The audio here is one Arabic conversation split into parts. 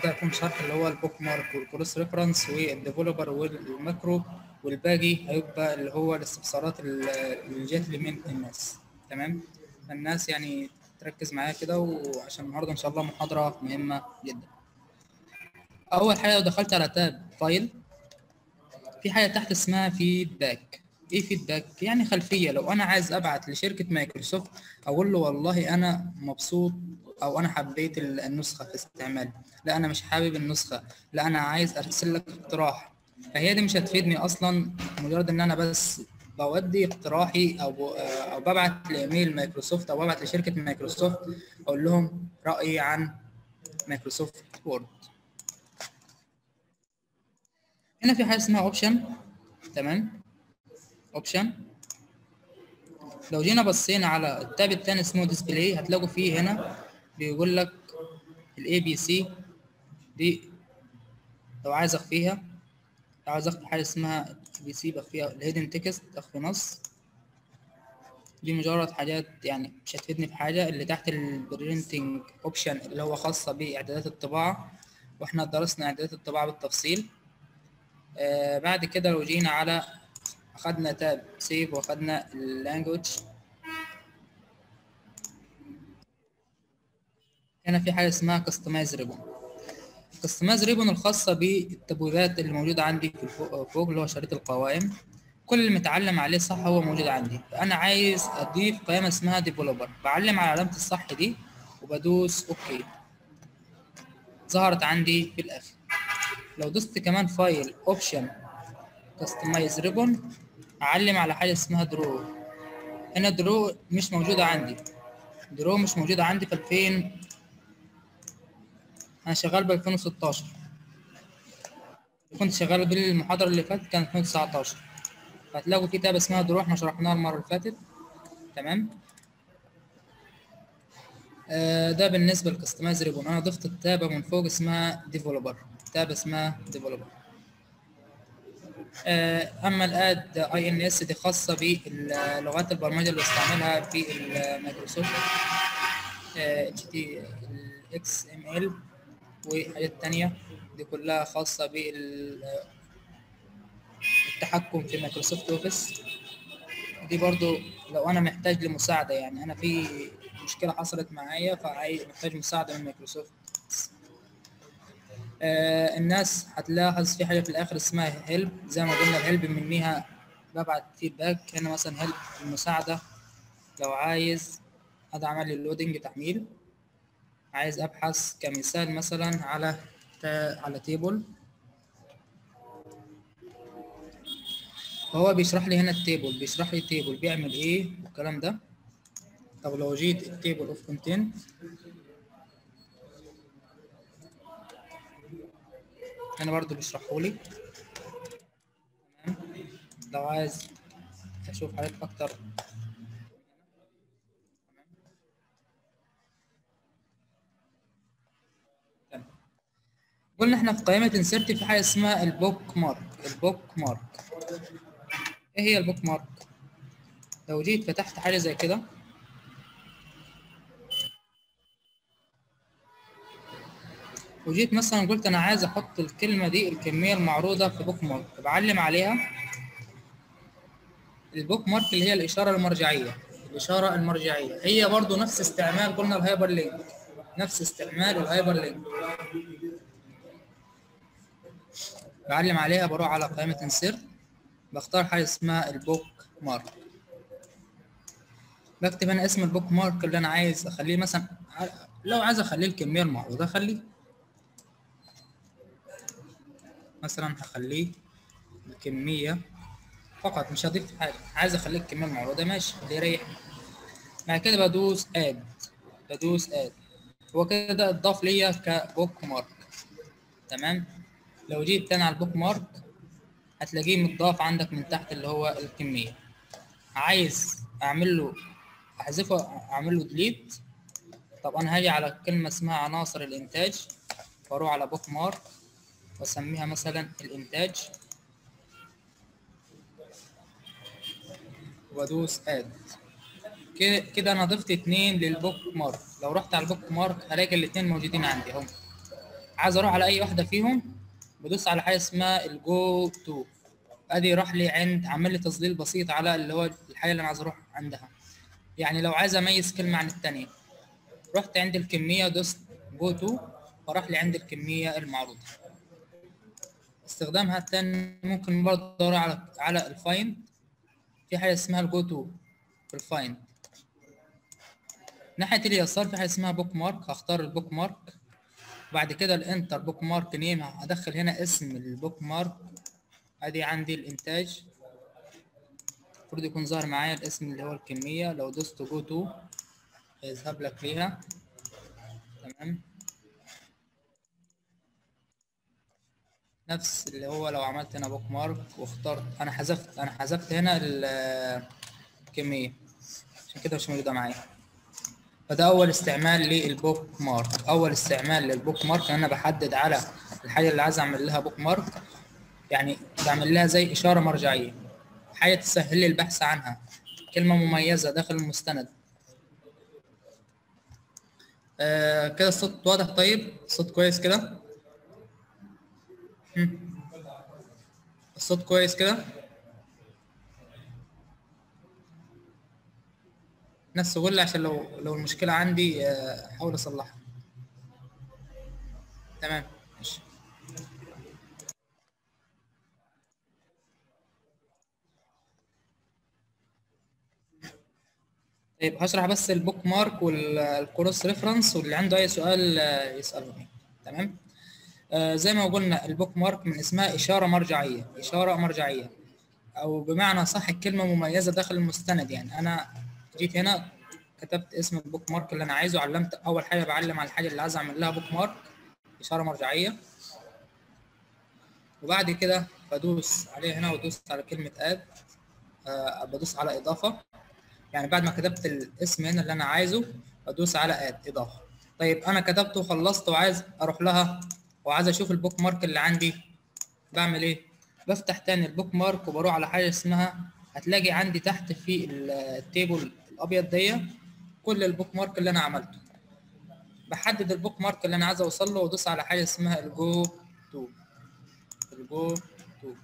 وده هيكون شرح اللي هو البوك مارك والكروس ريفرنس والديفلوبر والماكرو، والباقي هيبقى اللي هو الاستفسارات اللي جات لي من الناس. تمام. الناس يعني تركز معايا كده، وعشان النهارده ان شاء الله محاضره مهمه جدا. اول حاجه لو دخلت على تاب فايل، في حاجه تحت اسمها فيدباك. ايه فيدباك؟ يعني خلفيه. لو انا عايز ابعت لشركه مايكروسوفت اقول له والله انا مبسوط او انا حبيت النسخه في استعمالي، لا انا مش حابب النسخه، لا انا عايز ارسل لك اقتراح، فهي دي مش هتفيدني اصلا. مجرد ان انا بس بودي اقتراحي او ببعت لايميل مايكروسوفت او ببعت لشركه مايكروسوفت اقول لهم رايي عن مايكروسوفت وورد. هنا في حاجه اسمها اوبشن. تمام. اوبشن. لو جينا بصينا على التاب التاني اسمه ديسبلاي، هتلاقوا فيه هنا بيقول لك الاي بي سي دي. لو عايز اخفيها، لو عايز اخفي حاجه اسمها اي بي سي بخفيها. الهيدن تكست اخفي نص. دي مجرد حاجات يعني مش هتفيدني في حاجه. اللي تحت البرينتنج اوبشن اللي هو خاصه باعدادات الطباعه، واحنا درسنا اعدادات الطباعه بالتفصيل. بعد كده لو جينا على اخدنا تاب سيف واخدنا اللانجوج. هنا في حاجه اسمها كاستمايز ريبون. كاستمايز ريبون الخاصه بالتبويبات اللي موجوده عندي في فوق اللي هو شريط القوائم. كل اللي متعلم عليه صح هو موجود عندي. فانا عايز اضيف قائمه اسمها ديفلوبر، بعلم على علامه الصح دي وبدوس اوكي. ظهرت عندي في الاخر. لو دوست كمان فايل اوبشن كاستمايز ريبون، اعلم على حاجه اسمها درو. هنا درو مش موجوده عندي. درو مش موجوده عندي في 2000. انا شغال ب 2016. كنت شغال بالمحاضره اللي فاتت كانت 2019. هتلاقوا في تاب اسمها درو احنا شرحناها المره اللي فاتت. تمام. ده بالنسبه للكستمايز ريبون. انا ضفت التابه من فوق اسمها ديفلوبر. تاب اسمها ديفلوبر. اما الاد اي ان اس دي خاصه باللغات البرمجه اللي بستعملها في المايكروسوفت. اتش تي الاكس ام ال وحاجات تانية. دي كلها خاصه بالتحكم في مايكروسوفت اوفيس. دي برضو لو انا محتاج لمساعده، يعني انا في مشكله حصلت معايا فمحتاج مساعده من مايكروسوفت. الناس هتلاحظ في حاجه في الاخر اسمها هيلب. زي ما قلنا الهيلب منيها ببعت فيدباك. هنا مثلا هيلب المساعده. لو عايز هذا عمل لي اللودنج تحميل. عايز ابحث كمثال مثلا على تيبل، فهو بيشرح لي هنا التيبل، بيشرح لي التيبل بيعمل ايه والكلام ده. طب لو جيت التيبل اوف كونتنت، هنا برضو بيشرحه لي. تمام. لو عايز اشوف حاجات اكتر، تمام. قلنا احنا في قائمه انسرت في حاجه اسمها البوك مارك. البوك مارك ايه هي البوك مارك؟ لو جيت فتحت حاجه زي كده، وجيت مثلا قلت انا عايز احط الكلمه دي الكميه المعروضه في بوك مارك، بعلم عليها. البوك مارك اللي هي الاشاره المرجعيه. الاشاره المرجعيه هي برضو نفس استعمال قلنا الهايبر لينك، نفس استعمال الهايبر لينك. بعلم عليها، بروح على قائمه انسيرت، بختار حاجه اسمها البوك مارك، بكتب انا اسم البوك مارك اللي انا عايز اخليه. مثلا لو عايز اخليه الكميه المعروضه اخليه، مثلا هخليه الكميه فقط، مش هضيف حاجه. عايز اخليه الكميه المعروضه، ماشي اللي يريحني. بعد كده بدوس اد. هو كده اتضاف ليا كبوك مارك. تمام. لو جيت تاني على البوك مارك هتلاقيه متضاف عندك من تحت اللي هو الكميه. عايز اعمل له احذفه، اعمل له ديليت. طب انا هاجي على كلمه اسمها عناصر الانتاج، واروح على بوك مارك واسميها مثلا الانتاج، وادوس اد. كده انا ضفت 2 للبوك مارك. لو رحت على البوك مارك هلاقي الاتنين موجودين عندي اهو. عايز اروح على اي واحده فيهم، بدوس على حاجه اسمها الجو تو، ادي راح لي عند عمل لي تظليل بسيط على اللي هو الحاجه اللي انا عايز اروح عندها. يعني لو عايز اميز كلمه عن الثانيه، رحت عند الكميه ودوست جو تو، فراح لي عند الكميه المعروضه. استخدامها الثاني ممكن برضه ادور على الفايند، في حاجه اسمها الجو تو في الفايند. ناحيه اليسار في حاجه اسمها بوك مارك، هختار البوك مارك. بعد كده الانتر بوك مارك نيم، هدخل هنا اسم البوك مارك. ادي عندي الانتاج، المفروض يكون ظاهر معايا الاسم اللي هو الكميه. لو دوست جو تو هيذهب لك ليها. تمام، نفس اللي هو لو عملت هنا بوك مارك واخترت، انا حذفت هنا الكميه عشان كده مش موجوده معايا. فده اول استعمال للبوك مارك. اول استعمال للبوك مارك ان انا بحدد على الحاجه اللي عايز اعمل لها بوك مارك، يعني بعمل لها زي اشاره مرجعيه، حاجه تسهل لي البحث عنها، كلمه مميزه داخل المستند. كده الصوت واضح؟ طيب الصوت كويس كده؟ الصوت كويس كده؟ نفس قول لي عشان لو المشكله عندي احاول اصلحها. تمام ماشي. طيب هشرح بس البوك مارك والكروس ريفرنس، واللي عنده اي سؤال يسالني. تمام. زي ما قلنا البوك مارك من اسمها اشاره مرجعيه، اشاره مرجعيه، او بمعنى صح الكلمه مميزه داخل المستند. يعني انا جيت هنا كتبت اسم البوك مارك اللي انا عايزه، علمت اول حاجه بعلم على الحاجه اللي عايز اعمل لها بوك مارك، اشاره مرجعيه. وبعد كده بدوس عليه هنا وادوس على كلمه اد، بدوس على اضافه. يعني بعد ما كتبت الاسم هنا اللي انا عايزه بدوس على اد اضافه. طيب انا كتبته وخلصت وعايز اروح لها وعايز اشوف البوك مارك اللي عندي، بعمل ايه؟ بفتح تاني البوك مارك وبروح على حاجه اسمها، هتلاقي عندي تحت في التيبل الابيض دي كل البوك مارك اللي انا عملته. بحدد البوك مارك اللي انا عايز اوصل له وادوس على حاجه اسمها الجو تو. الجو تو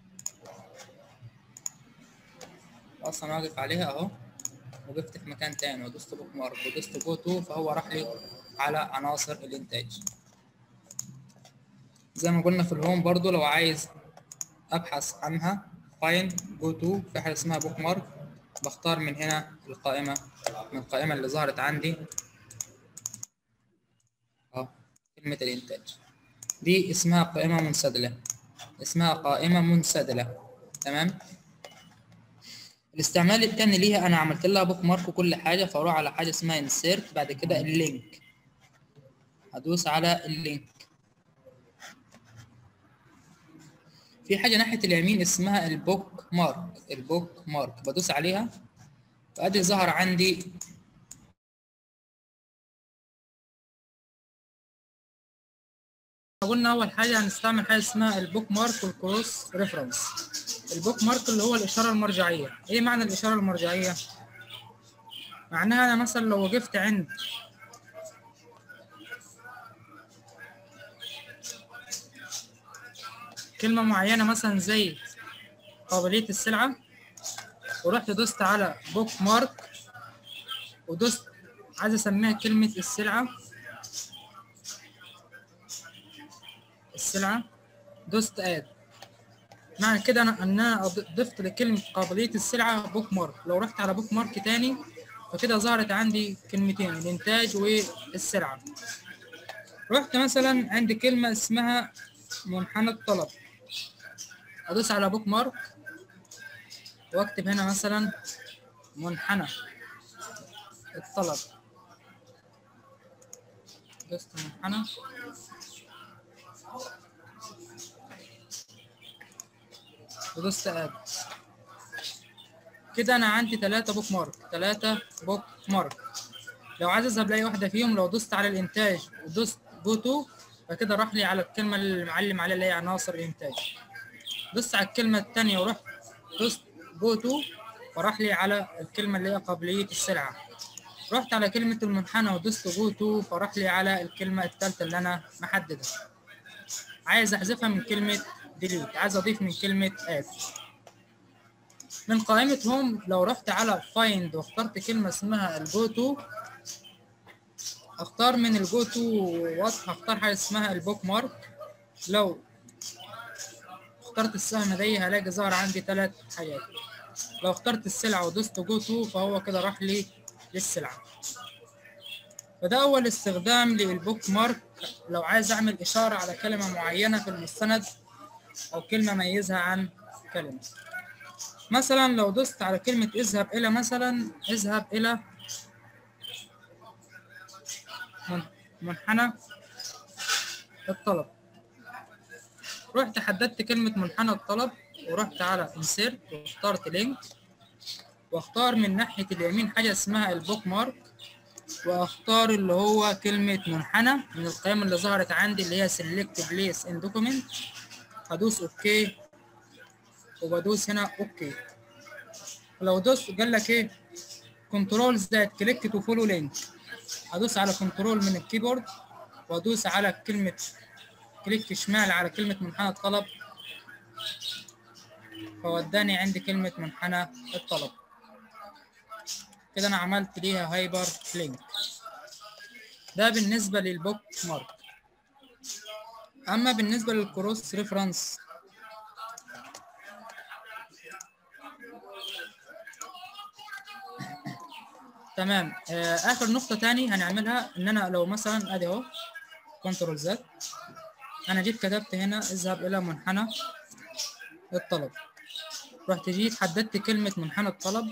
اصلا واقف عليها اهو، وقفت في مكان تاني ودوست بوك مارك ودوست جو تو، فهو راح لي على عناصر الانتاج. زي ما قلنا في الهوم برضو لو عايز ابحث عنها فايند جو تو، في حاجه اسمها بوك مارك، بختار من هنا القائمه، من القائمه اللي ظهرت عندي اه كلمه الانتاج دي اسمها قائمه منسدله، اسمها قائمه منسدله. تمام. الاستعمال الثاني ليها انا عملت لها بوك مارك وكل حاجه، فاروح على حاجه اسمها انسيرت، بعد كده اللينك، هدوس على اللينك. في حاجه ناحيه اليمين اسمها البوك مارك، البوك مارك بدوس عليها فادي ظهر عندي. قلنا اول حاجه هنستعمل حاجه اسمها البوك مارك والكروس ريفرنس. البوك مارك اللي هو الاشاره المرجعيه. ايه معنى الاشاره المرجعيه؟ معناها انا مثلا لو وقفت عند كلمه معينه مثلا زي قابليه السلعه، ورحت دوست على بوك مارك ودوست عايز اسميها كلمه السلعه، دوست اد، معنى كده انا ضفت لكلمه قابليه السلعه بوك مارك. لو رحت على بوك مارك تاني فكده ظهرت عندي كلمتين، الانتاج والسلعه. رحت مثلا عند كلمه اسمها منحنى الطلب، ادوس على بوك مارك واكتب هنا مثلا منحنى الطلب، دوست منحنى ودوست اد. كده انا عندي 3 بوك مارك، 3 بوك مارك. لو عايز اذهب لاي واحده فيهم، لو دوست على الانتاج ودوست جو تو فكده راح لي على الكلمه اللي معلم عليها اللي هي عناصر الانتاج. دوست على الكلمه الثانيه ورحت دوست جو تو فراح لي على الكلمه اللي هي قابليه السلعه. رحت على كلمة المنحنى ودوست جو تو، فراح لي على الكلمة الثالثة اللي أنا محددها. عايز أحذفها من كلمة ديليت، عايز أضيف من كلمة آد. من قائمة هوم لو رحت على فايند واخترت كلمة اسمها الجو تو، اختار من الجو تو وات، هختار حاجة اسمها البوك مارك. لو اخترت السهم دي هلاقي ظهر عندي 3 حاجات. لو اخترت السلعة ودوست جو تو فهو كده راح لي للسلعة. فده أول استخدام للبوك مارك لو عايز أعمل إشارة على كلمة معينة في المستند أو كلمة أميزها عن كلمة. مثلا لو دوست على كلمة اذهب إلى، مثلا اذهب إلى منحنى الطلب، رحت حددت كلمة منحنى الطلب ورحت على انسيرت واخترت لينك، واختار من ناحية اليمين حاجة اسمها البوك مارك، واختار اللي هو كلمة منحنى من القائمة اللي ظهرت عندي اللي هي select place in document. هدوس اوكي وبدوس هنا اوكي. لو دوس قال لك ايه كنترول ذات كليك تو فولو لينك، هدوس على كنترول من الكيبورد وادوس على كلمة كليك شمال على كلمة منحنى الطلب، فوداني عندي كلمة منحنى الطلب. كده انا عملت ليها هايبر لينك. ده بالنسبة للبوك مارك. اما بالنسبة للكروس ريفرنس، تمام. اخر نقطة تاني هنعملها ان انا لو مثلا ادي اهو كنترول زد، انا جيت كتبت هنا اذهب الى منحنى الطلب، رحت جيت حددت كلمة منحنى الطلب،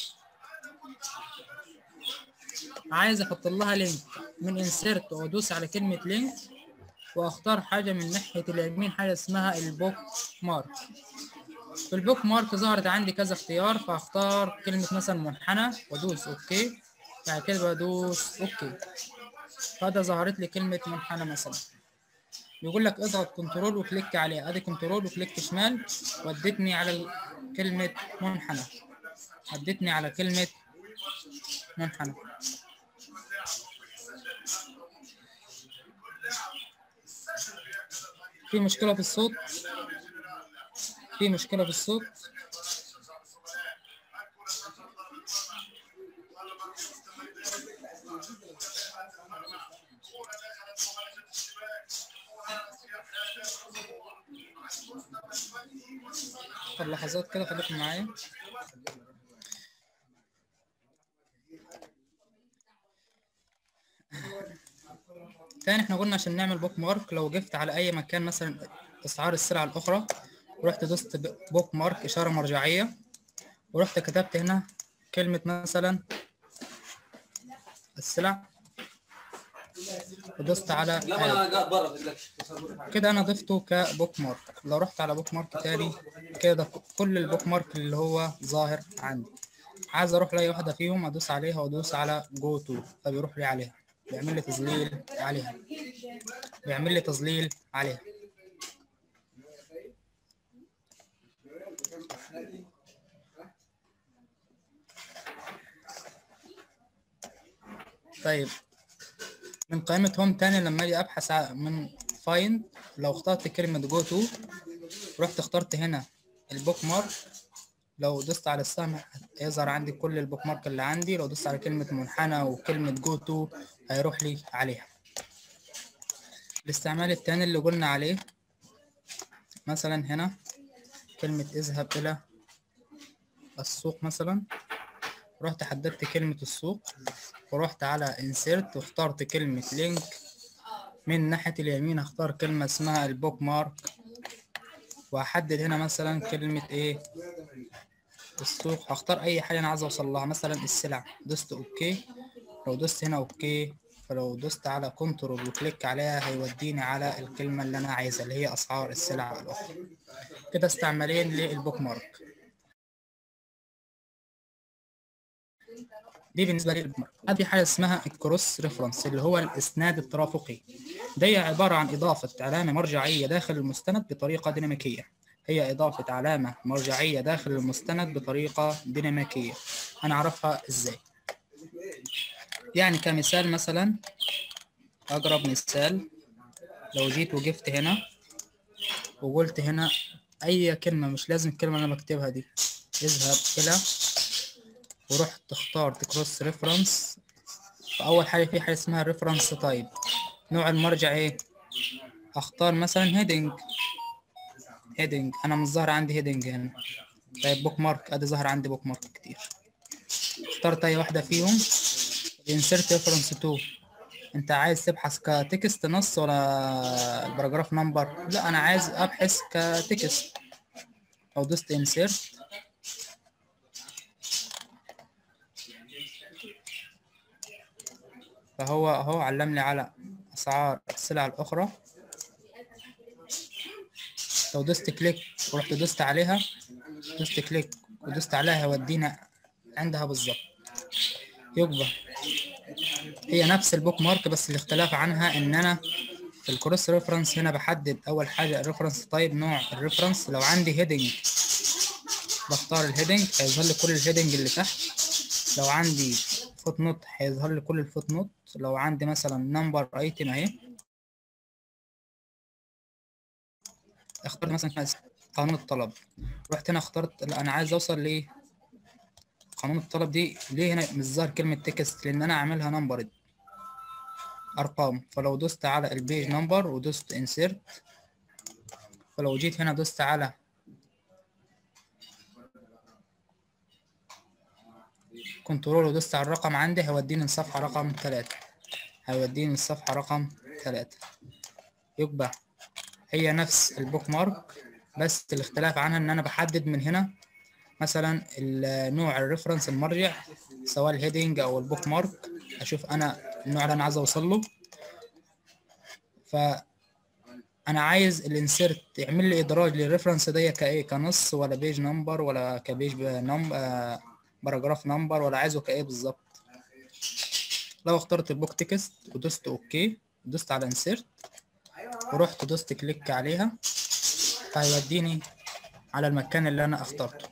عايز احط لها لينك من انسيرت وادوس على كلمة لينك واختار حاجة من ناحية اليمين حاجة اسمها البوك مارك. في البوك مارك ظهرت عندي كذا اختيار، فاختار كلمة مثلا منحنى وادوس اوكي، بعد كده بدوس اوكي، فده ظهرت لي كلمة منحنى مثلا. بيقول لك اضغط كنترول وكليك عليها، ادي كنترول وكليك شمال ودتني على كلمة منحنى، ودتني على كلمة منحنى. في مشكلة في الصوت؟ في مشكلة في الصوت؟ طب لحظات كده خليكم معايا. تاني احنا قلنا عشان نعمل بوك مارك لو وقفت على اي مكان مثلا اسعار السلع الاخرى ورحت دوست بوك مارك اشاره مرجعيه ورحت كتبت هنا كلمه مثلا السلع ودوست على كده انا ضفته كبوك مارك. لو رحت على بوك مارك تاني كده كل البوك مارك اللي هو ظاهر عندي، عايز اروح لاي واحده فيهم ادوس عليها وادوس على جو تو فبيروح لي عليها، بيعمل لي تظليل عليها، بيعمل لي تظليل عليها. طيب من قائمة هوم تاني لما اجي ابحث من فايند، لو اخترت كلمة جو تو رحت اخترت هنا البوك مارك، لو دوست على السهم هيظهر عندي كل البوك مارك اللي عندي، لو دوست على كلمة منحنى وكلمة جو تو هيروح لي عليها. الاستعمال التاني اللي قلنا عليه مثلا هنا كلمة اذهب إلى السوق مثلا، رحت حددت كلمة السوق ورحت على انسيرت واخترت كلمة لينك، من ناحية اليمين هختار كلمة اسمها البوك مارك وهحدد هنا مثلا كلمة ايه السوق، هختار اي حاجة انا عايز اوصل لها مثلا السلع، دوست اوكي. لو دوست هنا اوكي فلو دوست على كنترول وكليك عليها هيوديني على الكلمة اللي انا عايزها اللي هي اسعار السلع الاخرى. كده استعمالين للبوك مارك. دي بالنسبه للبوك مارك. هذه حاجه اسمها الكروس ريفرنس اللي هو الاسناد الترافقي. دي عباره عن اضافه علامه مرجعيه داخل المستند بطريقه ديناميكيه. هي اضافه علامه مرجعيه داخل المستند بطريقه ديناميكيه. هنعرفها ازاي. يعني كمثال مثلا، اقرب مثال، لو جيت وقفت هنا وقلت هنا اي كلمة، مش لازم الكلمة اللي انا بكتبها دي، اذهب الى، ورحت اخترت كروس ريفرنس. فاول حاجة في حاجة اسمها ريفرنس تايب، نوع المرجع ايه؟ اختار مثلا هيدنج. انا مش ظاهر عندي هيدنج هنا. طيب بوك مارك، ادي ظاهر عندي بوك مارك كتير. اخترت اي واحدة فيهم. insert reference to، انت عايز تبحث كتكست نص ولا البراجراف نمبر؟ لا، انا عايز ابحث كتكست. او دوست insert، فهو اهو علمني على اسعار السلع الاخرى. لو دوست كليك ورحت دوست عليها، دوست كليك ودوست عليها، هيودينا عندها بالظبط. يبقى هي نفس البوك مارك، بس الاختلاف عنها ان انا في الكروس ريفرنس هنا بحدد اول حاجه الريفرنس تايب، نوع الريفرنس. لو عندي هيدنج بختار الهيدنج، هيظهر لي كل الهيدنج اللي تحت. لو عندي فوت نوت هيظهر لي كل الفوت نوت. لو عندي مثلا نمبر ايتم اهي، اخترت مثلا قانون الطلب، رحت هنا اخترت، لا انا عايز اوصل ليه قانون الطلب دي. ليه هنا مش ظاهر كلمه تكست؟ لان انا عاملها نمبر ارقام. فلو دوست على البيج نمبر ودوست انسيرت، فلو جيت هنا دوست على كنترول ودوست على الرقم عندي، هيوديني الصفحه رقم 3. هيوديني الصفحه رقم 3. يبقى هي نفس البوك مارك، بس الاختلاف عنها ان انا بحدد من هنا مثلا النوع الريفرنس المرجع، سواء الهيدنج او البوك مارك. اشوف انا النوع اللي انا عايز اوصل له. فانا عايز الانسيرت يعمل لي ادراج للريفرنس دي كايه، كنص ولا بيج نمبر ولا كبيج باراجراف نمبر، ولا عايزه كايه بالظبط. لو اخترت البوك تكست ودوست اوكي، دوست على انسيرت ورحت دوست كليك عليها، فهيوديني على المكان اللي انا اخترته.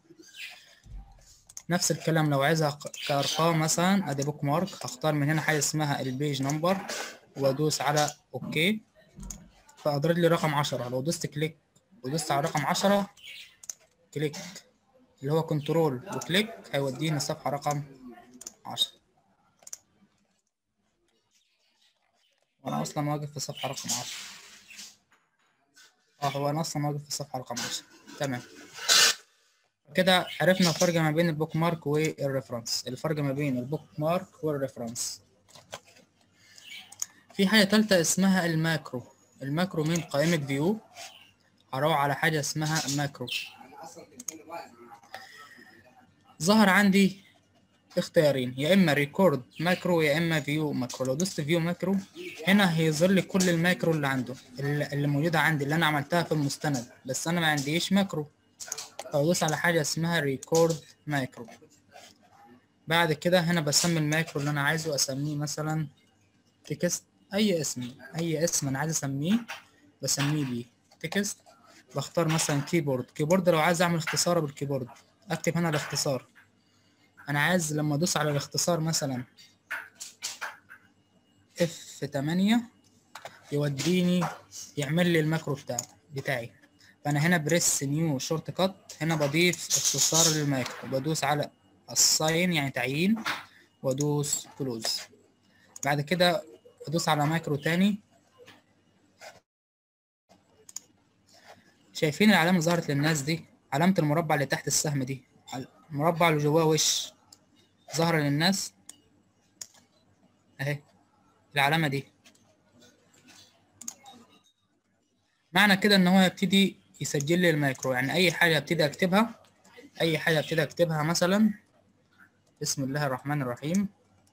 نفس الكلام لو عايزها كارقام مثلا، ادي بوك مارك، هختار من هنا حاجه اسمها البيج نمبر وادوس على اوكي، فاضرب لي رقم 10. لو دوست كليك ودوست على رقم 10 كليك، اللي هو كنترول وكليك، هيوديني الصفحه رقم 10. وانا اصلا واقف في الصفحه رقم 10. هو انا اصلا واقف في الصفحه رقم 10. تمام. كده عرفنا الفرق ما بين البوك مارك والريفرنس. الفرق ما بين البوك مارك والريفرنس. في حاجة تالتة اسمها الماكرو. الماكرو من قائمة فيو، هروح على حاجة اسمها ماكرو. ظهر عندي اختيارين، يا اما ريكورد ماكرو يا اما فيو ماكرو. لو دوست فيو ماكرو هنا هيظهر لي كل الماكرو اللي عنده، اللي موجودة عندي، اللي انا عملتها في المستند، بس انا ما عنديش ماكرو. فادوس على حاجة اسمها ريكورد ماكرو. بعد كده هنا بسمي الماكرو اللي انا عايزه، اسميه مثلا تكست، اي اسم انا عايز اسميه بسميه بيه تكست. بختار مثلا كيبورد لو عايز اعمل اختصار بالكيبورد، اكتب هنا الاختصار. انا عايز لما ادوس على الاختصار مثلا F8 يوديني يعمل لي الماكرو بتاعي. فانا هنا بريس نيو شورت كات، هنا بضيف اختصار للماكرو، بدوس على الساين يعني تعيين وادوس كلوز. بعد كده ادوس على ماكرو تاني. شايفين العلامة اللي ظهرت للناس دي؟ علامة المربع اللي تحت السهم دي، المربع اللي جواه وش، ظهر للناس اهي العلامة دي. معنى كده ان هو يبتدي يسجل لي المايكرو. يعني اي حاجة ابتدي اكتبها مثلا بسم الله الرحمن الرحيم،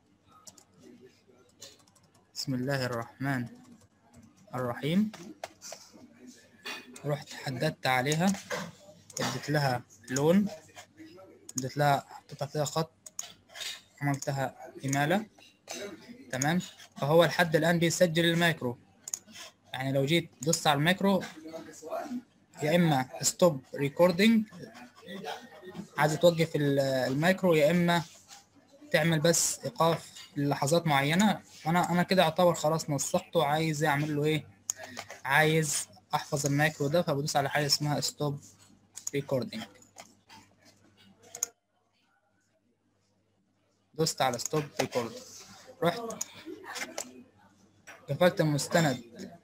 بسم الله الرحمن الرحيم، رحت حددت عليها، اديت لها لون، اديت لها، حطيت فيها خط، عملتها إمالة. تمام. فهو لحد الآن بيسجل المايكرو. يعني لو جيت دوست على المايكرو، يا إما ستوب ريكوردينج عايز توقف المايكرو، يا إما تعمل بس إيقاف لحظات معينة. أنا كده أعتبر خلاص نسقته، عايز أعمل له إيه؟ عايز أحفظ المايكرو ده، فبدوس على حاجة اسمها ستوب ريكوردينج. دوست على ستوب ريكوردينج، رحت قفلت المستند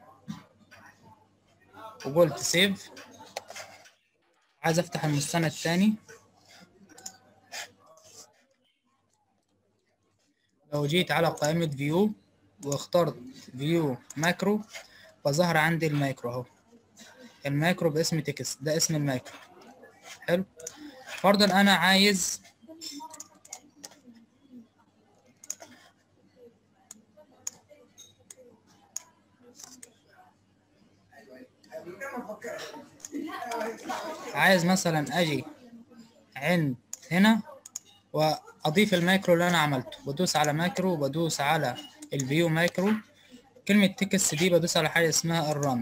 وقلت سيف. عايز أفتح المستند تاني، لو جيت على قائمة فيو واخترت فيو ماكرو، فظهر عندي المايكرو اهو، المايكرو باسم تكست، ده اسم المايكرو. حلو. فرضا انا عايز مثلا اجي عند هنا واضيف المايكرو اللي انا عملته، بدوس على مايكرو وبدوس على الفيو مايكرو، كلمة تكست دي بدوس على حاجة اسمها الرن.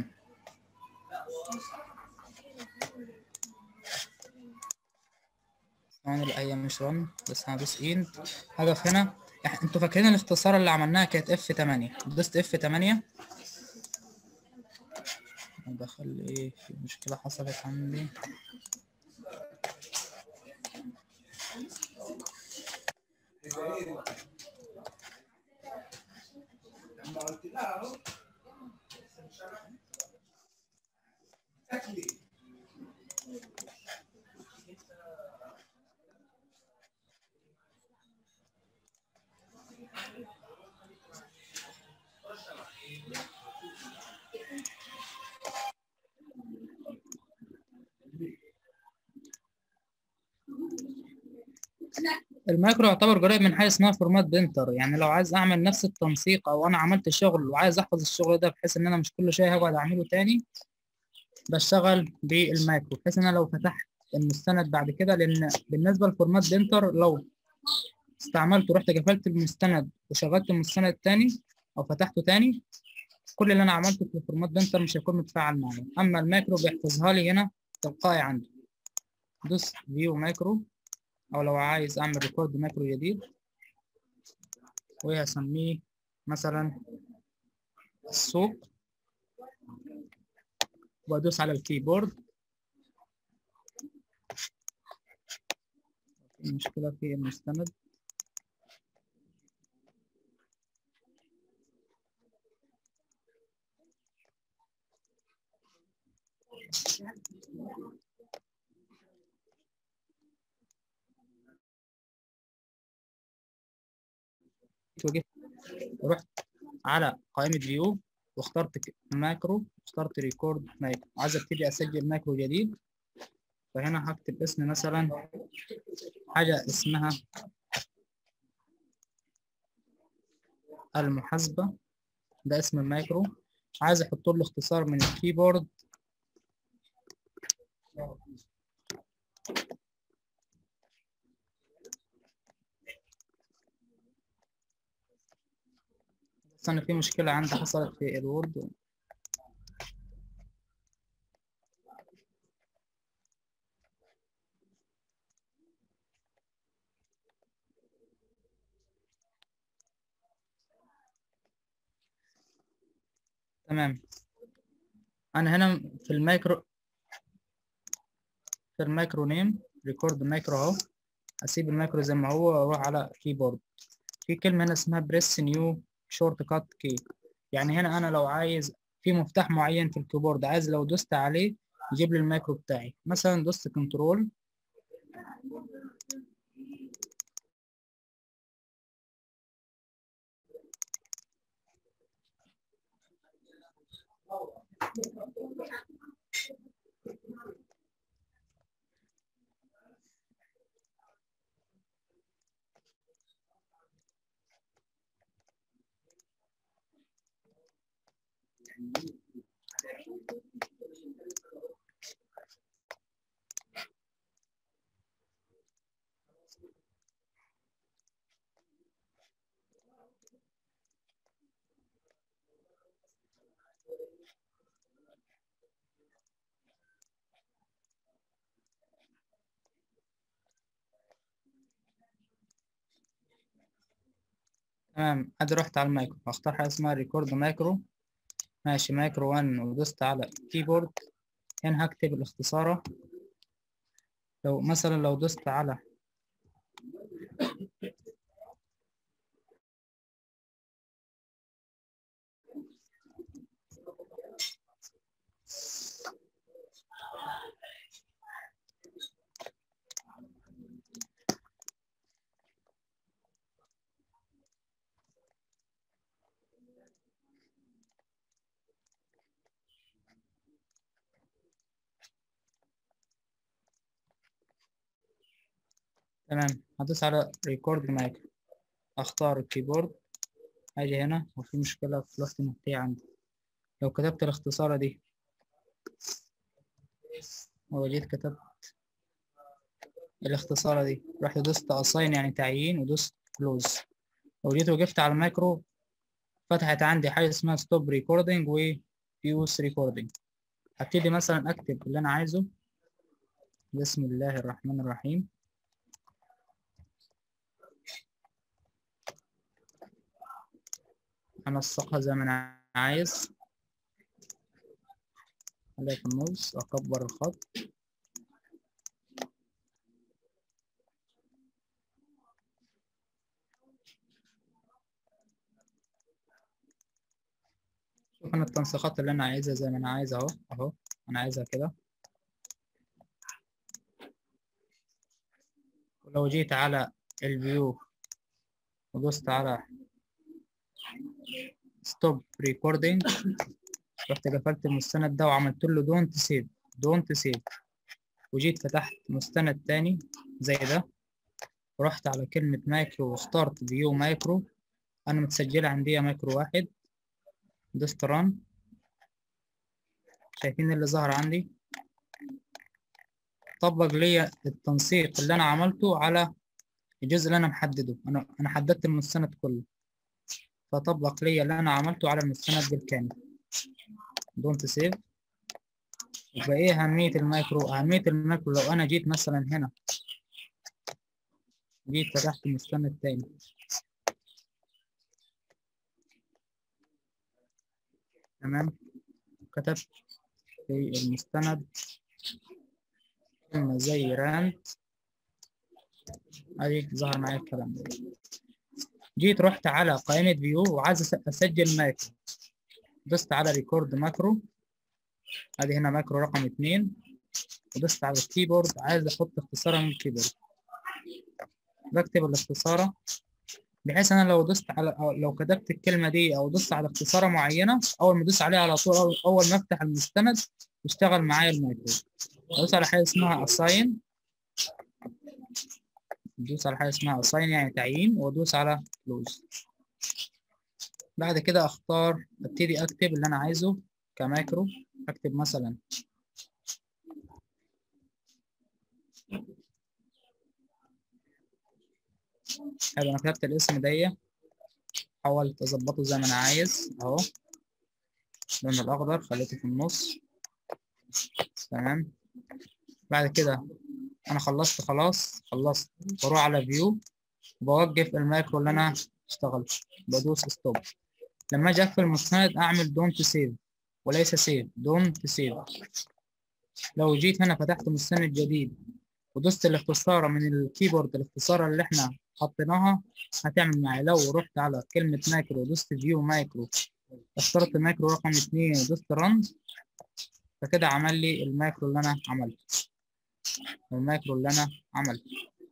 لا هي مش رن، بس هدوس اند، هقف هنا. انتوا فاكرين الاختصار اللي عملناها كانت اف 8، دوست اف 8. دخل ايه، في مشكلة حصلت عندي. المايكرو يعتبر قريب من حاجه اسمها فورمات بنتر، يعني لو عايز اعمل نفس التنسيق او انا عملت شغل وعايز احفظ الشغل ده بحيث ان انا مش كل شويه هقعد اعمله تاني، بشتغل بالمايكرو بحيث ان انا لو فتحت المستند بعد كده، لان بالنسبه لفورمات بنتر لو استعملته رحت قفلت المستند وشغلت المستند تاني او فتحته تاني، كل اللي انا عملته في فورمات بنتر مش هيكون متفاعل معايا. اما المايكرو بيحفظها لي هنا تلقائي عندي. دوس فيو مايكرو، او لو عايز اعمل ريكورد مايكرو جديد وهسميه مثلا السوق، وادوس على الكيبورد. المشكلة في المستند. رحت على قائمة فيو واخترت ماكرو، اخترت ريكورد مايكرو، عايز ابتدي اسجل ماكرو جديد. فهنا هكتب اسم مثلا حاجة اسمها المحاسبة، ده اسم المايكرو. عايز احط له اختصار من الكيبورد، بس انا في مشكلة عندي حصلت في الوورد. تمام. انا هنا في المايكرو نيم ريكورد مايكرو اهو، اسيب المايكرو زي ما هو واروح على كيبورد. في كلمة هنا اسمها بريس نيو شورت كات كي، يعني هنا انا لو عايز في مفتاح معين في الكيبورد، عايز لو دوست عليه يجيب لي المايكرو بتاعي. مثلا دوست كنترول، تمام. ادي رحت على المايكرو، هختار حاجه اسمها ريكورد مايكرو. ماشي، مايكرو 1 ودوست على كيبورد. هنا هكتب الاختصاره. لو مثلا لو دوست على تمام، هدوس على ريكورد مايكرو، اختار الكيبورد، اجي هنا وفي مشكله في لوحه المفاتيح عندي. لو كتبت الاختصاره دي وجيت كتبت الاختصاره دي، رحت دوست اساين يعني تعيين ودوست كلوز، وجيت وقفت على المايكرو، فتحت عندي حاجه اسمها ستوب ريكوردنج ويوز ريكوردنج. هبتدي مثلا اكتب اللي انا عايزه. بسم الله الرحمن الرحيم. انسقها زي ما انا عايز، خليها في النص، اكبر الخط. شوف انا التنسيقات اللي انا عايزها زي ما انا عايز اهو اهو. انا عايزها كده. ولو جيت على الفيو ودوست على ستوب ريكوردينج، رحت قفلت المستند ده وعملت له دونت سيف. دونت سيف. وجيت فتحت مستند تاني زي ده، ورحت على كلمة مايكرو واخترت فيو مايكرو. أنا متسجلة عندي مايكرو واحد. دوست ران. شايفين اللي ظهر عندي؟ طبق لي التنسيق اللي أنا عملته على الجزء اللي أنا محدده. أنا حددت المستند كله، فطبق لي اللي أنا عملته على المستند بالكامل. دونت سيف. يبقى إيه أهمية المايكرو؟ أهمية المايكرو لو أنا جيت مثلا هنا، جيت فتحت مستند تاني، تمام، كتبت في المستند كلمة زي راند، ادي ظهر معايا الكلام ده. جيت رحت على قائمة فيو وعايز اسجل ماكرو، دوست على ريكورد ماكرو، ادي هنا ماكرو رقم 2، ودوست على الكيبورد عايز احط اختصارا من الكيبورد. بكتب الاختصارة، بحيث انا لو دوست على أو لو كتبت الكلمة دي او دوست على اختصارة معينة، اول ما ادوس عليها على طول، اول ما افتح المستند يشتغل معايا الماكرو. ادوس على حاجة اسمها assign، ادوس على حاجة اسمها assign يعني تعيين، وادوس على close. بعد كده اختار ابتدي اكتب اللي انا عايزه كماكرو. اكتب مثلا حلو، انا كتبت الاسم ده، حاولت اظبطه زي ما انا عايز اهو. اللون الاخضر خليته في النص، تمام. بعد كده انا خلصت، خلاص خلصت، بروح على فيو، بوقف المايكرو اللي انا اشتغلت، بدوس ستوب. لما اجي اقفل المستند اعمل دونت سيف وليس سيف، دونت سيف. لو جيت هنا فتحت مستند جديد ودوست الاختصار من الكيبورد، الاختصار اللي احنا حطيناها هتعمل معي. لو رحت على كلمة مايكرو ودوست فيو مايكرو، اخترت مايكرو رقم 2 ودوست رن، فكده عمل لي المايكرو اللي انا عملته. المايكرو اللي انا عملته.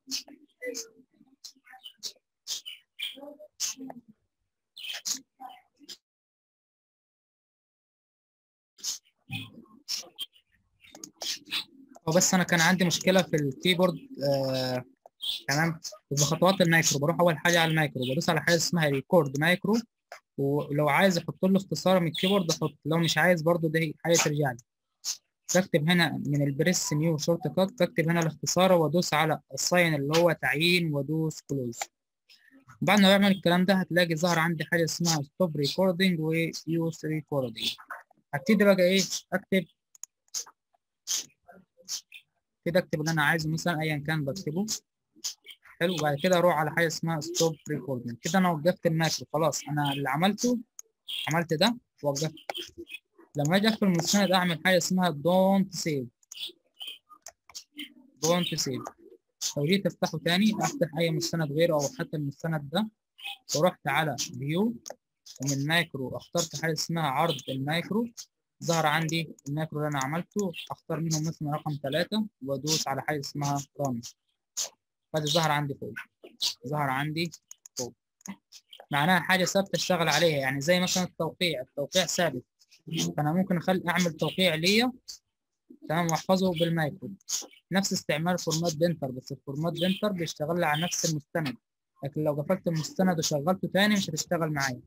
هو بس انا كان عندي مشكلة في الكيبورد. تمام. بخطوات المايكرو بروح اول حاجة على المايكرو، بدوس على حاجة اسمها ريكورد مايكرو، ولو عايز احط له اختصار من الكيبورد احط، لو مش عايز برضو دي حاجة ترجع لي. بكتب هنا من البريس نيو شورت كات، بكتب هنا الاختصار وادوس على الساين اللي هو تعيين وادوس كلوز. بعد ما بعمل الكلام ده هتلاقي ظهر عندي حاجه اسمها ستوب ريكوردنج ويوز ريكوردنج. هبتدي بقى ايه، اكتب كده، اكتب اللي انا عايزه مثلا ايا كان بكتبه. حلو. بعد كده اروح على حاجه اسمها ستوب ريكوردنج. كده انا وقفت الماكرو خلاص، انا اللي عملته عملت ده وقفت. لما اجي اقفل المستند اعمل حاجه اسمها دونت سيف. دونت سيف لو جيت افتحه تاني، افتح اي مستند غيره او حتى المستند ده، ورحت على فيو ومن ماكرو اخترت حاجه اسمها عرض الماكرو، ظهر عندي الماكرو اللي انا عملته، اختار منهم مثلا رقم 3 وادوس على حاجه اسمها رن، فده ظهر عندي فوق. ظهر عندي فوق معناها حاجه ثابته اشتغل عليها، يعني زي مثلا التوقيع ثابت، فانا ممكن اعمل توقيع ليا تمام واحفظه بالمايكرو. نفس استعمال فورمات بنتر، بس الفورمات بنتر بيشتغل على نفس المستند، لكن لو قفلت المستند وشغلته تاني مش هتشتغل معايا.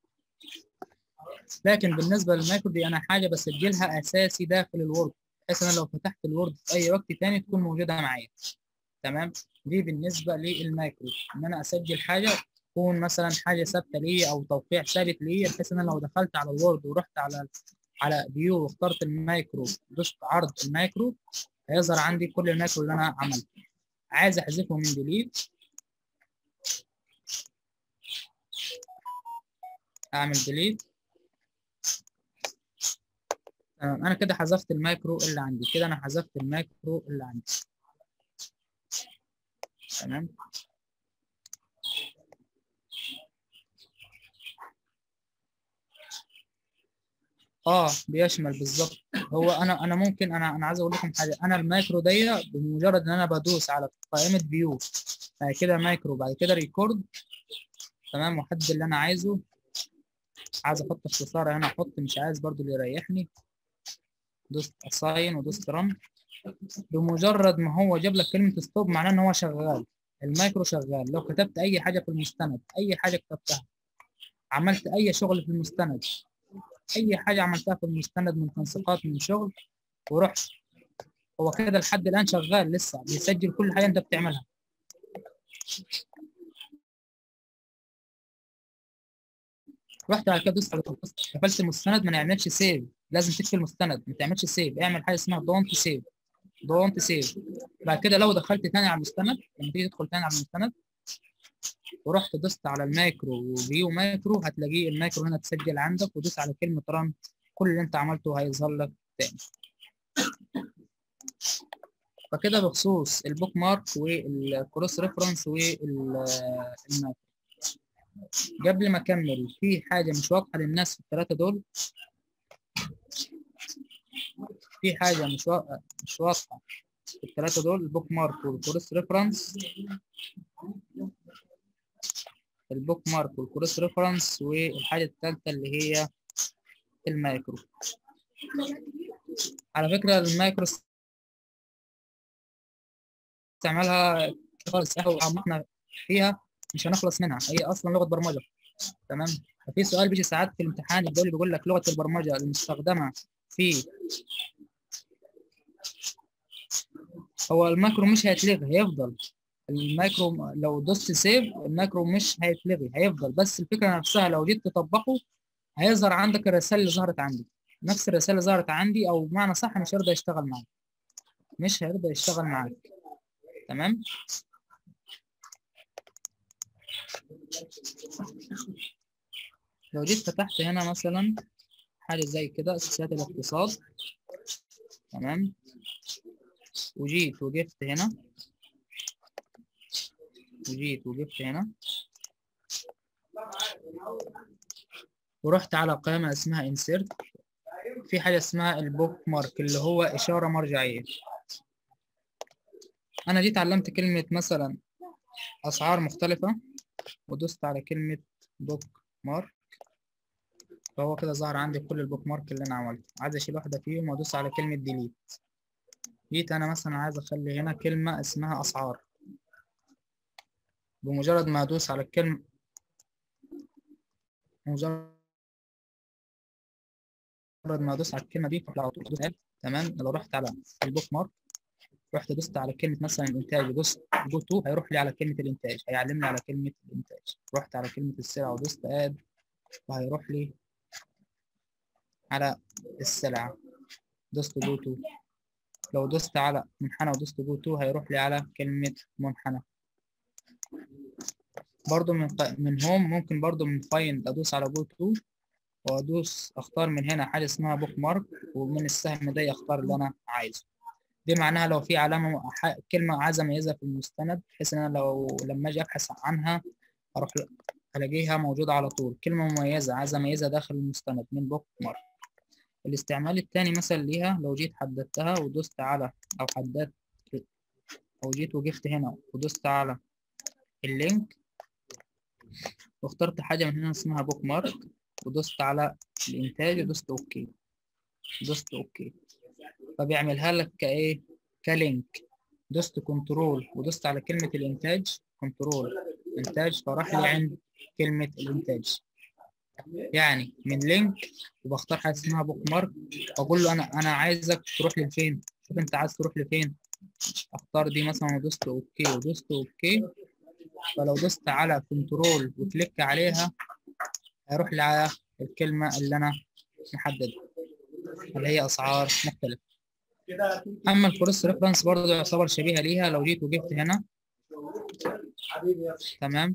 لكن بالنسبه للمايكرو دي انا حاجه بسجلها اساسي داخل الوورد، بحيث انا لو فتحت الوورد في اي وقت تاني تكون موجوده معايا. تمام. دي بالنسبه للمايكرو، ان انا اسجل حاجه تكون مثلا حاجه ثابته ليا او توقيع ثابت ليا، بحيث ان انا لو دخلت على الوورد ورحت على فيو واخترت المايكرو دوست عرض المايكرو، هيظهر عندي كل المايكرو اللي انا عملته. عايز احذفه من ديليت، اعمل ديليت. انا كده حذفت المايكرو اللي عندي، كده انا حذفت المايكرو اللي عندي. تمام. بيشمل بالظبط. هو انا ممكن انا عايز اقول لكم حاجه، انا المايكرو دي بمجرد ان انا بدوس على قائمه فيو بعد كده مايكرو بعد كده ريكورد، تمام، واحدد اللي انا عايزه. عايز احط اختصار هنا احط، مش عايز برضو اللي يريحني، دوست اساين ودوست رن. بمجرد ما هو جاب لك كلمه ستوب معناه ان هو شغال، المايكرو شغال. لو كتبت اي حاجه في المستند، اي حاجه كتبتها، عملت اي شغل في المستند، اي حاجه عملتها في المستند من تنسيقات من شغل ورحت، هو كده لحد الان شغال لسه بيسجل كل حاجه انت بتعملها. رحت على كده دوست قفلت المستند، ما نعملش سيف، لازم تقفل المستند ما تعملش سيف، اعمل حاجه اسمها دونت سيف. دونت سيف. بعد كده لو دخلت تاني على المستند، لما تيجي تدخل تاني على المستند ورحت دوست على المايكرو وفيو مايكرو، هتلاقيه المايكرو هنا تسجل عندك، ودوس على كلمه رن، كل اللي انت عملته هيظهر لك تاني. فكده بخصوص البوك مارك والكروس ريفرنس والمايكرو. قبل ما اكمل، في حاجه مش واضحه للناس في الثلاثه دول، في حاجه مش واضحه في الثلاثه دول، البوك مارك والكروس ريفرنس. البوك مارك والكروس ريفرنس والحاجه الثالثه اللي هي المايكرو. على فكره المايكرو استعمالها خالص لو عمقنا فيها مش هنخلص منها، هي اصلا لغه برمجه. تمام. ففي سؤال بيجي ساعات في الامتحان الدولي بيقول لك لغه البرمجه المستخدمه في، هو المايكرو مش هيتلغي، هيفضل المايكرو. لو دوست سيف المايكرو مش هيتلغي، هيفضل، بس الفكره نفسها لو جيت تطبقه هيظهر عندك الرسائل اللي ظهرت عندي، نفس الرسائل اللي ظهرت عندي، او بمعنى صح مش هيرضى يشتغل معاك، مش هيرضى يشتغل معاك. تمام. لو جيت فتحت هنا مثلا حاجه زي كده اساسيات الاقتصاد، تمام، وجيت وقفت هنا ورحت على قائمه اسمها انسيرت، في حاجه اسمها البوك مارك اللي هو اشاره مرجعيه. انا جيت علمت كلمه مثلا اسعار مختلفه ودوست على كلمه بوك مارك، فهو كده ظهر عندي كل البوك مارك اللي انا عملته. عايز اشيل واحده فيهم وادوس على كلمه ديليت. جيت انا مثلا عايز اخلي هنا كلمه اسمها اسعار، بمجرد ما ادوس على الكلمه، مجرد ما ادوس على الكلمه دي على طول ادوس. تمام. لو رحت على البوك مارك رحت دوست على كلمه مثلا الانتاج ودوست جو تو، هيروح لي على كلمه الانتاج، هيعلمني على كلمه الانتاج. رحت على كلمه السلعه ودوست اد، وهيروح لي على السلعه، دوست جو تو. لو دوست على منحنى ودوست جو تو هيروح لي على كلمه منحنى. برضو من هوم ممكن برضو من فايند ادوس على جو تو، وادوس اختار من هنا حاجه اسمها بوك مارك، ومن السهم ده اختار اللي انا عايزه. دي معناها لو في علامه كلمه عايز اميزها في المستند، بحيث ان انا لما اجي ابحث عنها اروح الاقيها موجوده على طول. كلمه مميزه عايز اميزها داخل المستند من بوك مارك. الاستعمال الثاني مثلا ليها، لو جيت حددتها ودوست على او حددت او جيت وقفت هنا ودوست على اللينك واخترت حاجه من هنا اسمها بوك مارك، ودوست على الانتاج ودوست اوكي، دوست اوكي، فبيعملها لك كايه، كلينك. دوست كنترول ودوست على كلمه الانتاج، كنترول انتاج، فراح لي عند كلمه الانتاج. يعني من لينك وبختار حاجه اسمها بوك مارك، واقول له انا عايزك تروح لفين، شوف انت عايز تروح لفين. اختار دي مثلا ودوست اوكي ودوست اوكي، فلو دوست على كنترول وكليك عليها هيروح لي على الكلمه اللي انا محددها اللي هي اسعار مختلفه. اما الكروس ريفرنس برضه يعتبر شبيهه ليها. لو جيت وجبت هنا تمام،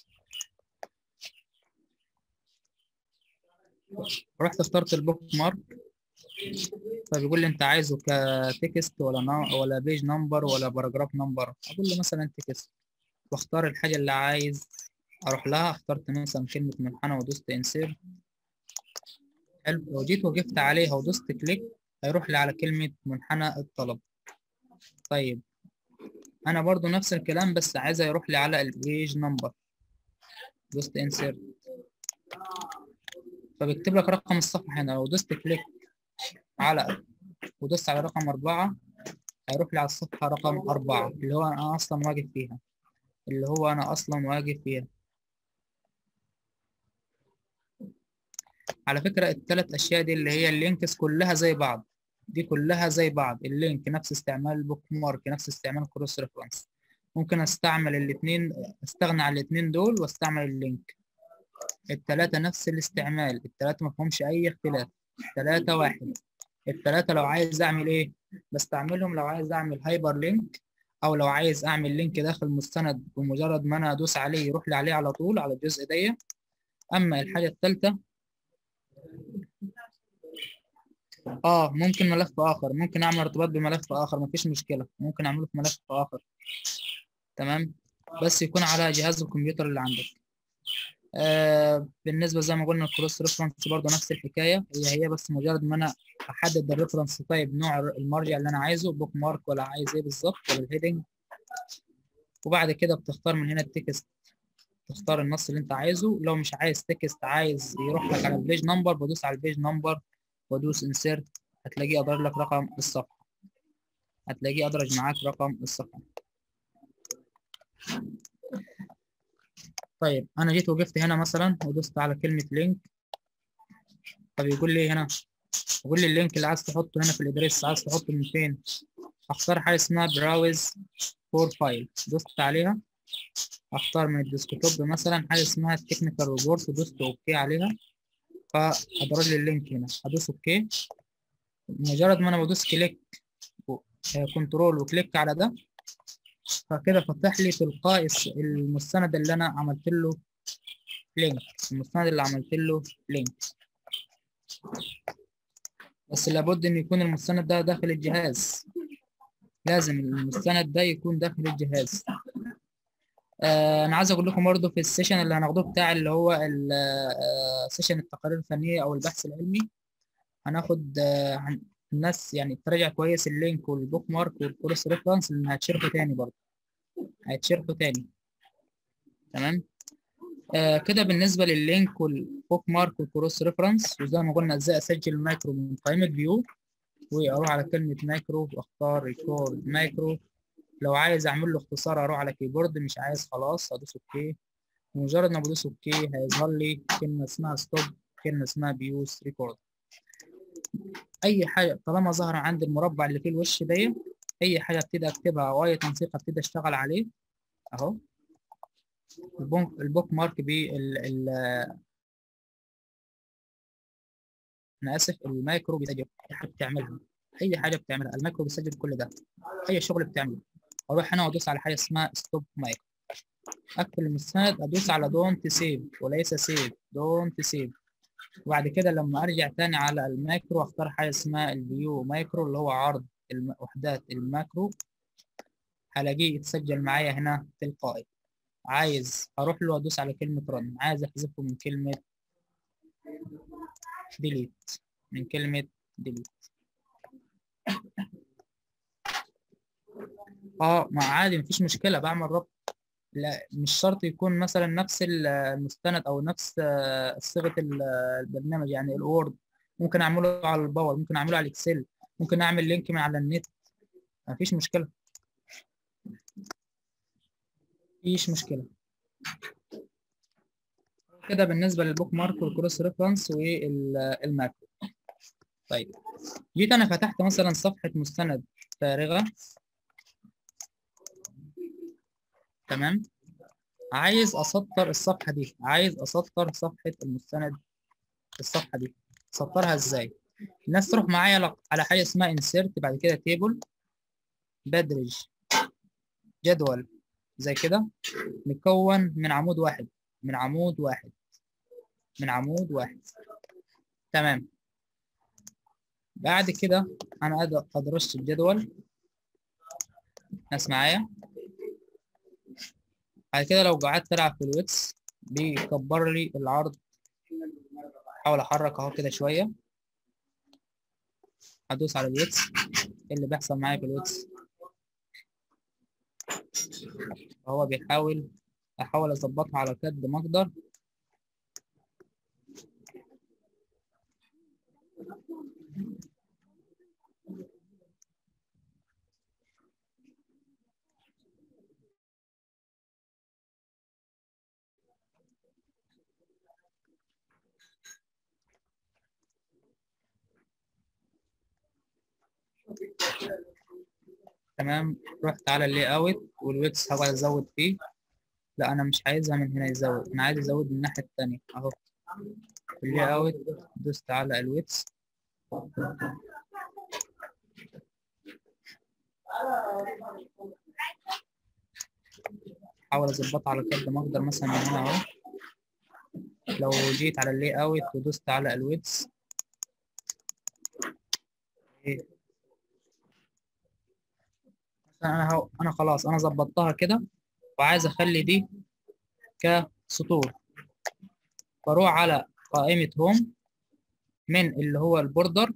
رحت اخترت البوك مارك، فبيقول لي انت عايزه كتكست ولا بيج نمبر ولا باراجراف نمبر. اقول له مثلا تكست، واختار الحاجه اللي عايز اروح لها. اخترت مثلا كلمه منحنى ودوست انسير. حلو، لو جيت وقفت عليها ودوست كليك هيروح لي على كلمه منحنى الطلب. طيب انا برضو نفس الكلام بس عايزه يروح لي على البيج نمبر، دوست انسير، فبيكتب لك رقم الصفحه هنا. لو دوست كليك على ودوست على رقم 4 هيروح لي على الصفحه رقم 4 اللي هو انا اصلا واقف فيها، على فكره الثلاث اشياء دي اللي هي اللينكس كلها زي بعض، دي كلها زي بعض. اللينك نفس استعمال البوك مارك، نفس استعمال الكروس ريفرنس. ممكن استعمل الاثنين، استغنى عن الاثنين دول واستعمل اللينك. الثلاثه نفس الاستعمال، الثلاثه ما فيهمش اي اختلاف، الثلاثه واحد. الثلاثه لو عايز اعمل ايه بستعملهم، لو عايز اعمل هايبر لينك او لو عايز اعمل لينك داخل مستند بمجرد ما انا ادوس عليه يروح لي عليه على طول على الجزء ده. اما الحاجه الثالثه ممكن ملف اخر، ممكن اعمل ارتباط بملف اخر، مفيش مشكله، ممكن اعمله في ملف اخر تمام، بس يكون على جهاز الكمبيوتر اللي عندك. بالنسبه زي ما قلنا الكروس ريفرنس برضه نفس الحكايه، هي بس مجرد ما انا احدد الريفرنس تايب، نوع المرجع اللي انا عايزه، بوك مارك ولا عايز ايه بالظبط ولا الهيدنج. وبعد كده بتختار من هنا التكست، تختار النص اللي انت عايزه. لو مش عايز تكست، عايز يروح لك على البيج نمبر، بدوس على البيج نمبر وادوس انسيرت، هتلاقيه ادرج لك رقم الصفحه، هتلاقيه ادرج معاك رقم الصفحه. طيب انا جيت وقفت هنا مثلا ودوست على كلمه لينك، فبيقول لي هنا، يقول لي اللينك اللي عايز تحطه هنا في الادريس عايز تحطه من فين. اختار حاجه اسمها براوز فور فايل، دوست عليها. اختار من الديسكتوب مثلا حاجه اسمها التكنيكال ريبورت، دوست اوكي عليها، فادرج لي اللينك هنا، ادوس اوكي. مجرد ما انا بدوس كليك كنترول وكليك على ده، فكده فتح لي تلقائي المستند اللي انا عملت له لينك، المستند اللي عملت له لينك. بس لابد ان يكون المستند ده داخل الجهاز، لازم المستند ده يكون داخل الجهاز. انا عايز اقول لكم برضه في السيشن اللي هناخده بتاع اللي هو سيشن التقارير الفنيه او البحث العلمي، هناخد الناس يعني تراجع كويس اللينك والبوك مارك والكروس ريفرنس لان هتشرحوا تاني برضه، هيتشرحوا تاني تمام. كده بالنسبه لللينك والبوك مارك والكروس ريفرنس. وزي ما قلنا ازاي اسجل مايكرو من قائمه فيو، واروح على كلمه مايكرو واختار ريكورد مايكرو. لو عايز اعمل له اختصار اروح على كيبورد، مش عايز خلاص ادوس اوكي. ومجرد ما بدوس اوكي هيظهر لي كلمه اسمها ستوب، كلمه اسمها بيوز ريكورد. اي حاجه طالما ظهر عند المربع اللي فيه الوش ده، اي حاجه ابتدي اكتبها او اي تنسيق ابتدي اشتغل عليه اهو. البوك مارك انا اسف، المايكرو بيسجل اي حاجه بتعملها، اي حاجه بتعملها المايكرو بيسجل كل ده، اي شغل بتعمله. اروح هنا وادوس على حاجه اسمها ستوب مايكرو، اقفل المستند، ادوس على دونت سيف وليس سيف، دونت سيف. وبعد كده لما ارجع تاني على الماكرو اختار حاجه اسمها الفيو مايكرو اللي هو عرض وحدات الماكرو، هلاقيه يتسجل معايا هنا تلقائي. عايز اروح له ادوس على كلمه رن، عايز احذفه من كلمه ديليت، من كلمه ديليت. ما عادي مفيش مشكله، بعمل ربط. لا مش شرط يكون مثلا نفس المستند او نفس صيغه البرنامج، يعني الوورد ممكن اعمله على الباور، ممكن اعمله على الاكسل، ممكن اعمل لينك من على النت، مفيش مشكله، مفيش مشكله. كده بالنسبه للبوك مارك والكروس ريفرنس والماكرو. طيب جيت انا فتحت مثلا صفحه مستند فارغه، تمام، عايز اسطر الصفحه دي، عايز اسطر صفحه المستند، الصفحه دي اسطرها ازاي؟ الناس تروح معايا على حاجه اسمها انسيرت، بعد كده تيبل، بدرج جدول زي كده مكون من عمود واحد، من عمود واحد، من عمود واحد، تمام. بعد كده انا ادرجت الجدول، ناس معايا. بعد كده لو قعدت العب في الويتس بيكبر لي العرض، احاول احرك اهو كده شويه، ادوس على الويتس، ايه اللي بيحصل معايا في الويتس؟ هو بيحاول، احاول اظبطها على قد ما اقدر. تمام، رحت على اللي اوت والويتس هقعد ازود فيه. لا انا مش عايزها من هنا يزود، انا عايز ازود من الناحيه التانيه اهو. في اللي اوت دوست على الويتس، احاول اظبطها على قد ما اقدر مثلا من هنا اهو. لو جيت على اللي اوت ودوست على الويتس، انا خلاص انا ظبطتها كده، وعايز اخلي دي كسطور. بروح على قائمة هوم من اللي هو البوردر،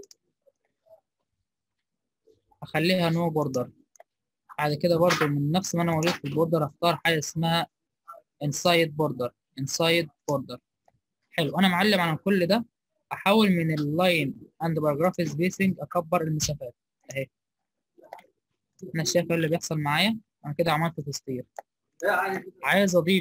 اخليها نو بوردر. بعد كده برضو من نفس ما انا موجود في البوردر اختار حاجة اسمها انسايد بوردر، انسايد بوردر. حلو، انا معلم على كل ده. احاول من اللاين اند باراجراف سبيسنج اكبر المسافات اهي. انا شايف اللي بيحصل معايا، انا كده عملت تسطير. عايز اضيف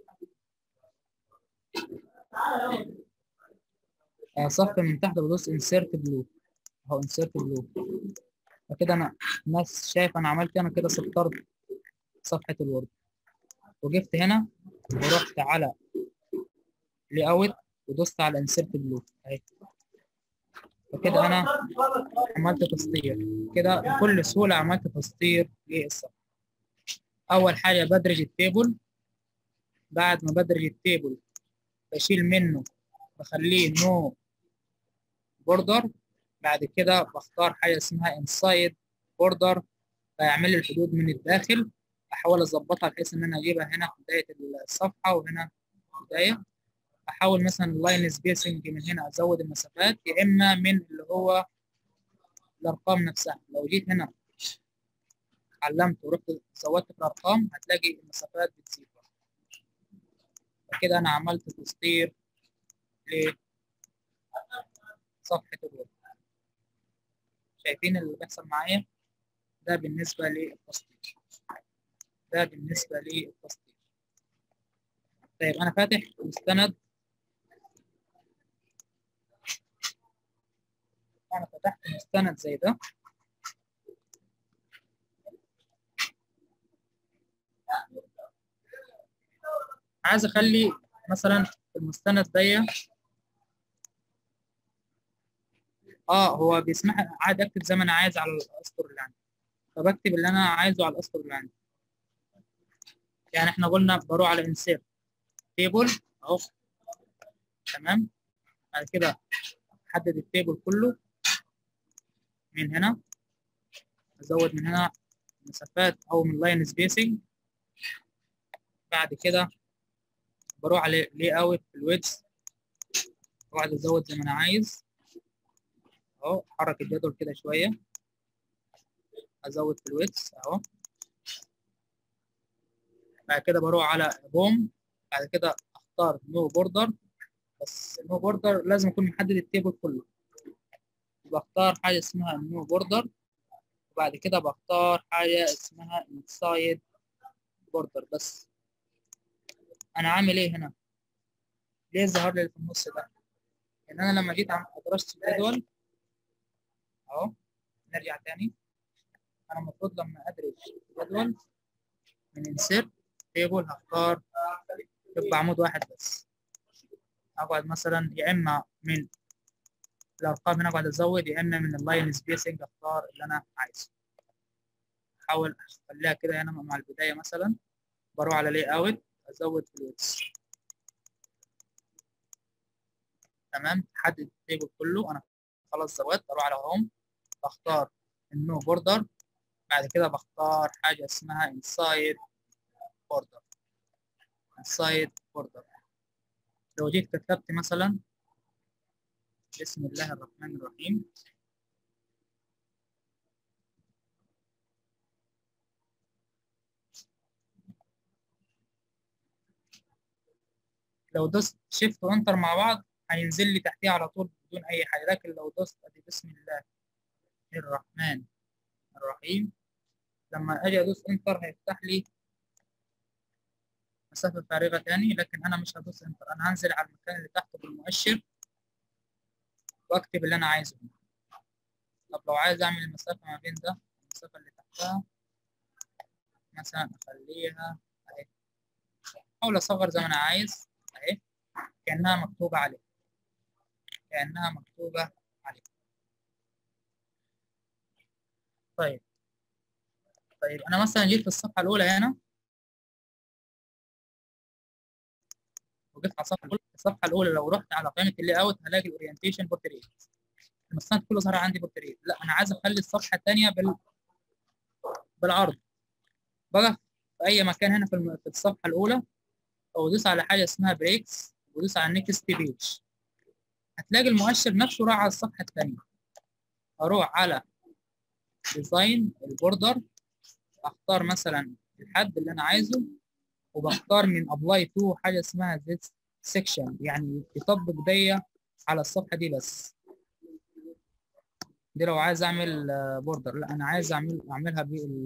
صف من تحت، بدوس انسيرت بلو اهو، انسيرت بلو. فكده انا الناس شايف انا عملت انا كده سطرت صفحه الوورد. وجبت هنا ورحت على لي اوت ودوست على انسيرت بلو اهي. فكده انا عملت تسطير كده بكل سهوله، عملت تسطير للصفحه. اول حاجه بدرج التيبل، بعد ما بدرج التيبل بشيل منه بخليه نو بوردر. بعد كده بختار حاجه اسمها انسايد بوردر، فيعمل لي الحدود من الداخل. احاول اظبطها بحيث ان انا اجيبها هنا في بدايه الصفحه وهنا بدايه. احاول مثلا اللاين سبيسنج من هنا ازود المسافات، يا اما من اللي هو الارقام نفسها. لو جيت هنا علمت ورحت زودت في الارقام هتلاقي المسافات بتزيد. كده انا عملت تسطير لصفحه الويب. شايفين اللي بيحصل معايا؟ ده بالنسبه للتسطير، ده بالنسبه للتسطير. طيب انا فاتح مستند، انا فتحت مستند زي ده. عايز اخلي مثلا المستند ده هو بيسمح عادي اكتب زي ما انا عايز على الاسطر اللي عندي، فبكتب اللي انا عايزه على الاسطر اللي عندي. يعني احنا قلنا بروح على انسيرت تيبل اهو، تمام. بعد كده احدد التيبل كله من هنا، ازود من هنا مسافات او من لاين سبيسنج. بعد كده بروح على لي اوت في الويدز، واقعد ازود زي ما انا عايز اهو، احرك الجدول كده شويه، ازود في الويدز اهو. بعد كده بروح على بوم، بعد كده اختار نو بوردر، بس نو بوردر لازم اكون محدد التيبل كله. بختار حاجه اسمها نو بوردر، وبعد كده بختار حاجه اسمها انسايد بوردر. بس انا عامل ايه هنا؟ ليه ظهر لي في النص ده؟ ان انا لما جيت ادرست الجدول اهو، نرجع تاني. انا المفروض لما ادرج جدول من انسيرت تيبل هختار يبقى عمود واحد بس، اقعد مثلا يا اما من الارقام هنا اقعد ازود، يا اما من اللاين سبيسنج اختار اللي انا عايزه. احاول اخليها كده هنا مع البدايه مثلا. بروح على لي اوت، ازود في الويدث، تمام. احدد التيبل كله، انا خلاص زودت. اروح على هوم، بختار النو بوردر، بعد كده بختار حاجه اسمها انسايد بوردر. انسايد بوردر لو جيت كتبت مثلا بسم الله الرحمن الرحيم، لو دوست شيفت وانتر مع بعض هينزل لي تحتيه على طول بدون اي حاجه. لكن لو دوست ادي بسم الله الرحمن الرحيم، لما اجي ادوس انتر هيفتح لي مسافه فارغه تاني، لكن انا مش هدوس انتر، انا هنزل على المكان اللي تحته بالمؤشر واكتب اللي انا عايزه. طب لو عايز اعمل المسافه ما بين ده المسافه اللي تحتها مثلا اخليها اهي، احاول اصغر زي ما انا عايز اهي، كانها مكتوبه عليه، كانها مكتوبه عليه. طيب انا مثلا جيت في الصفحه الاولى هنا، وجيت على الصفحه الاولى لو رحت على قائمه اللي اوت هلاقي الاورينتيشن بورتريت، المستند كله ظهر عندي بورتريت. لا انا عايز اخلي الصفحه الثانيه بالعرض. بقى في اي مكان هنا في الصفحه الاولى، او ادوس على حاجه اسمها بريكس ودوس على نيكست بيج، هتلاقي المؤشر نفسه راح على الصفحه الثانيه. اروح على ديزاين البوردر، اختار مثلا الحد اللي انا عايزه، وبختار من ابلاي تو حاجه اسمها this section، يعني يطبق دي على الصفحه دي بس. دي لو عايز اعمل بوردر، لا انا عايز اعملها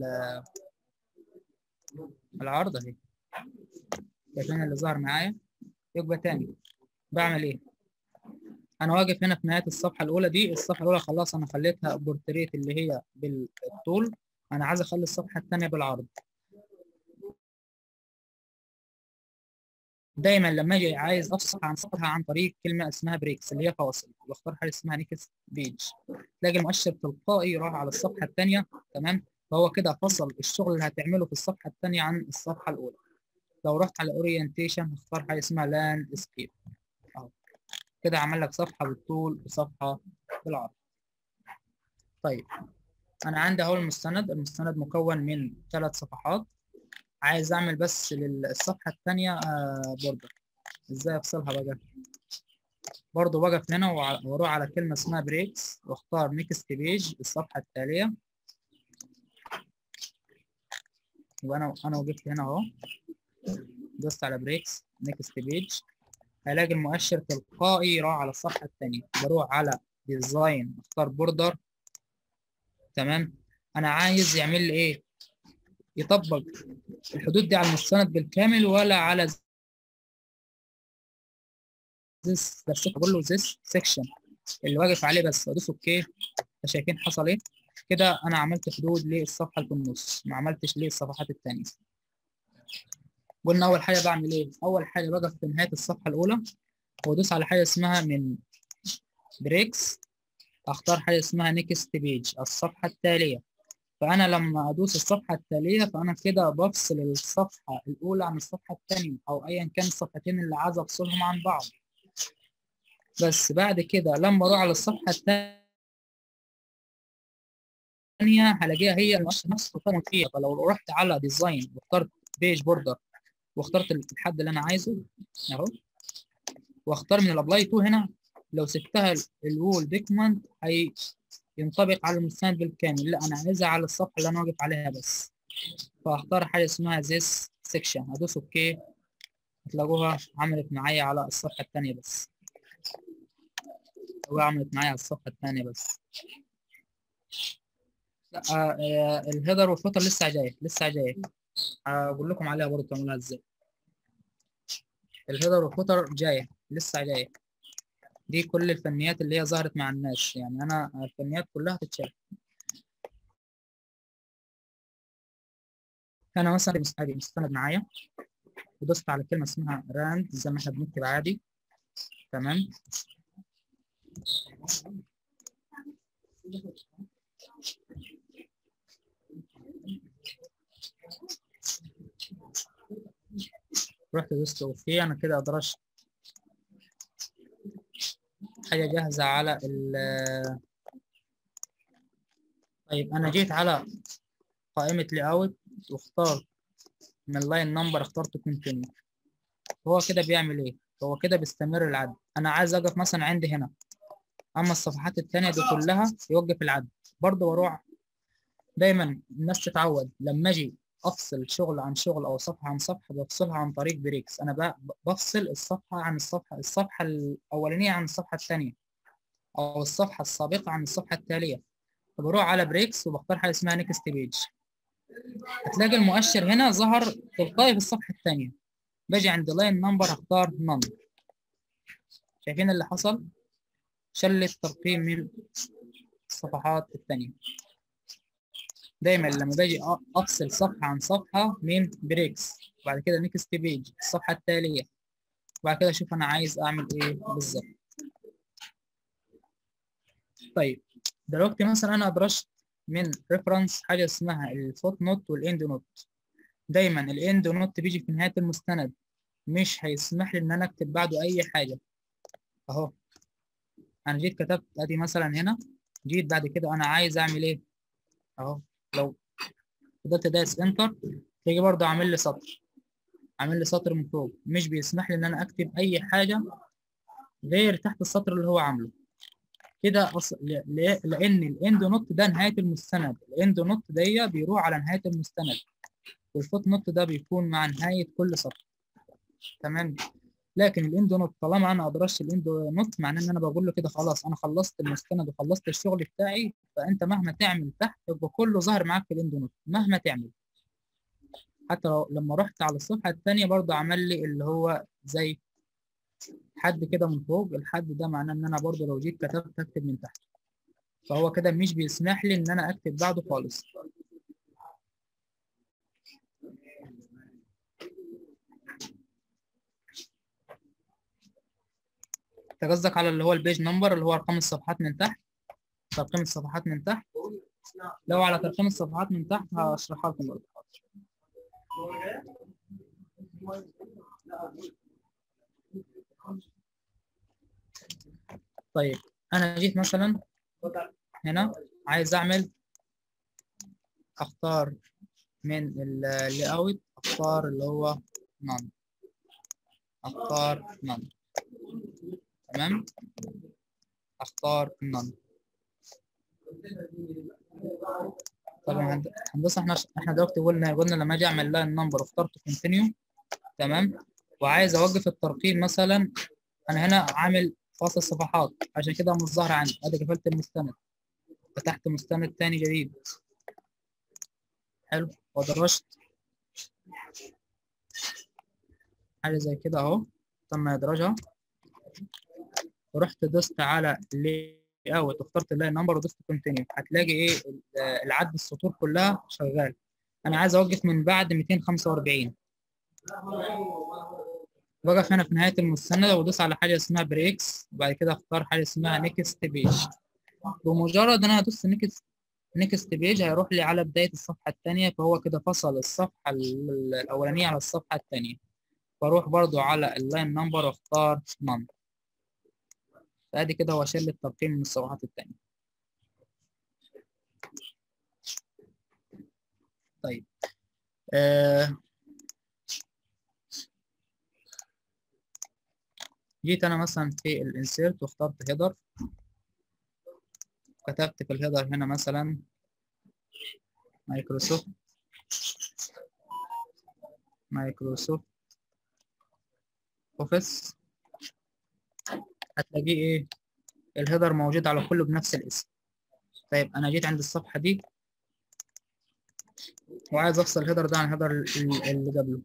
بالعرض اهي، شايفين اللي ظهر معايا. يبقى تاني بعمل ايه؟ انا واقف هنا في نهايه الصفحه الاولى دي، الصفحه الاولى خلاص انا خليتها بورتريت اللي هي بالطول، انا عايز اخلي الصفحه الثانيه بالعرض. دايما لما اجي عايز افصل عن صفحه عن طريق كلمه اسمها بريكس اللي هي فواصل، بختار حاجه اسمها نيكست بيج، تلاقي المؤشر تلقائي راح على الصفحه الثانيه، تمام. فهو كده فصل الشغل اللي هتعمله في الصفحه الثانيه عن الصفحه الاولى. لو رحت على اورينتيشن هختار حاجه اسمها لاند سكيب اهو، كده عمل لك صفحه بالطول وصفحه بالعرض. طيب انا عندي اهو المستند مكون من 3 صفحات، عايز اعمل بس للصفحه الثانيه بوردر. ازاي افصلها بقى؟ برضه بقف هنا واروح على كلمه اسمها بريكس واختار نيكست بيج الصفحه التاليه، يبقى انا وقفت هنا اهو، دوست على بريكس نيكست بيج، هلاقي المؤشر تلقائي راح على الصفحه الثانيه. بروح على ديزاين اختار بوردر، تمام. انا عايز يعمل لي ايه؟ يطبق الحدود دي على المستند بالكامل ولا على this، بس بقول له this section اللي واقف عليه بس، ادوس اوكي. شايفين حصل ايه؟ كده انا عملت حدود للصفحه اللي في النص، ما عملتش للصفحات الثانيه. قلنا اول حاجه بعمل ايه؟ اول حاجه بقف في نهايه الصفحه الاولى وادوس على حاجه اسمها من بريكس، اختار حاجه اسمها نيكست بيج الصفحه التاليه. فانا لما ادوس الصفحه التاليه فانا كده بفصل الصفحه الاولى عن الصفحه الثانيه، او ايا كان الصفحتين اللي عايز افصلهم عن بعض. بس بعد كده لما اروح على الصفحه الثانيه هلاقيها هي نفس الخطوه فيها. فلو رحت على ديزاين واخترت بيج بوردر واخترت الحد اللي انا عايزه اهو، واختار من الابلاي تو هنا، لو سبتها الوول ديكمنت ينطبق على المستند بالكامل. لا انا عايزها على الصفحه اللي انا واقف عليها بس، فاختار حاجه اسمها this section، ادوس اوكي، هتلاقوها عملت معايا على الصفحه الثانيه بس، هو عملت معايا على الصفحه الثانيه بس. لا الهيدر والفوتر لسه جايه لسه جايه، هقول لكم عليها برضه تعملوها ازاي. الهيدر والفوتر جايه لسه جايه، دي كل الفنيات اللي هي ظهرت مع الناس، يعني انا الفنيات كلها هتتشال. انا مثلا مستند معايا ودوست على كلمه اسمها راند زي ما احنا بنكتب عادي، تمام. رحت دوست اوكي، انا كده ادرجت حاجه جاهزه على طيب انا جيت على قائمه لاي اوت واخترت من لاين نمبر، اخترت كونتينيو. هو كده بيعمل ايه؟ هو كده بيستمر العد. انا عايز اقف مثلا عندي هنا، اما الصفحات الثانيه دي كلها يوقف العد. برضه بروح دايما الناس تتعود لما اجي افصل شغل عن شغل او صفحه عن صفحه بفصلها عن طريق بريكس. انا بفصل الصفحه عن الصفحه الاولانيه عن الصفحه الثانيه، او الصفحه السابقه عن الصفحه التاليه. فبروح على بريكس وبختار حاجه اسمها نيكست بيج، هتلاقي المؤشر هنا ظهر تلقائي في الصفحه الثانيه. باجي عند لاين نمبر اختار نون. شايفين اللي حصل؟ شل الترقيم من الصفحات الثانيه. دايما لما باجي افصل صفحه عن صفحه من بريكس، وبعد كده نيكست بيج الصفحه التاليه، وبعد كده اشوف انا عايز اعمل ايه بالظبط. طيب دلوقتي مثلا انا ادرجت من ريفرنس حاجه اسمها الفوت نوت والاند نوت. دايما الاند نوت بيجي في نهايه المستند، مش هيسمح لي ان انا اكتب بعده اي حاجه. اهو انا جيت كتبت ادي مثلا هنا، جيت بعد كده انا عايز اعمل ايه اهو، لو فضلت دايس انتر تيجي برضه عامل لي سطر، عامل لي سطر من فوق، مش بيسمح لي ان انا اكتب اي حاجه غير تحت السطر اللي هو عامله كده. لان الاند نوت ده نهايه المستند، الاند نوت دي بيروح على نهايه المستند، والفوت نوت ده بيكون مع نهايه كل سطر، تمام. لكن الاند نوت طالما انا ادرجت الاند نوت معناه ان انا بقول له كده خلاص انا خلصت المستند وخلصت الشغل بتاعي، فانت مهما تعمل تحت يبقى كله ظاهر معاك في الاند نوت مهما تعمل. حتى لما رحت على الصفحه الثانيه برضه عمل لي اللي هو زي حد كده من فوق، الحد ده معناه ان انا برضه لو جيت كتبت اكتب من تحت، فهو كده مش بيسمح لي ان انا اكتب بعده خالص. انت قصدك على اللي هو البيج نمبر اللي هو ارقام الصفحات من تحت، ترقيم الصفحات من تحت؟ لو على ترقيم الصفحات من تحت هشرحها لكم برضه. طيب انا جيت مثلا هنا عايز اعمل، اختار من اللي اوت، اختار اللي هو نون، اختار نون، تمام، اختار نون. طبعا هندسه احنا دلوقتي قلنا لما اجي اعمل لاين نمبر واخترت كونتينيو، تمام، وعايز اوقف الترقيم مثلا، انا هنا عامل فاصل صفحات عشان كده مش ظاهر عندي. ادي قفلت المستند، فتحت مستند تاني جديد، حلو، ودرجت حاجه زي كده اهو، تم ادراجها، ورحت دوست على اللي اوت واخترت اللاين نمبر ودوست كونتينيو، هتلاقي ايه العد السطور كلها شغال. انا عايز اوقف من بعد 245، بقف هنا في نهايه المستند وادوس على حاجه اسمها بريكس، وبعد كده اختار حاجه اسمها نيكست بيج. بمجرد ان انا هدوس نيكست نيكست بيج هيروح لي على بداية الصفحة الثانية، فهو كده فصل الصفحة الأولانية على الصفحة الثانية. بروح برضو على اللاين نمبر واختار نون. فادي كده هو شال الترقيم من الصفحات الثانية. طيب جيت انا مثلا في الانسيرت واخترت هيدر، كتبت في الهيدر هنا مثلا مايكروسوفت اوفيس. هتلاقيه ايه؟ الهيدر موجود على كله بنفس الاسم. طيب انا جيت عند الصفحه دي وعايز افصل الهيدر ده عن الهيدر اللي قبله.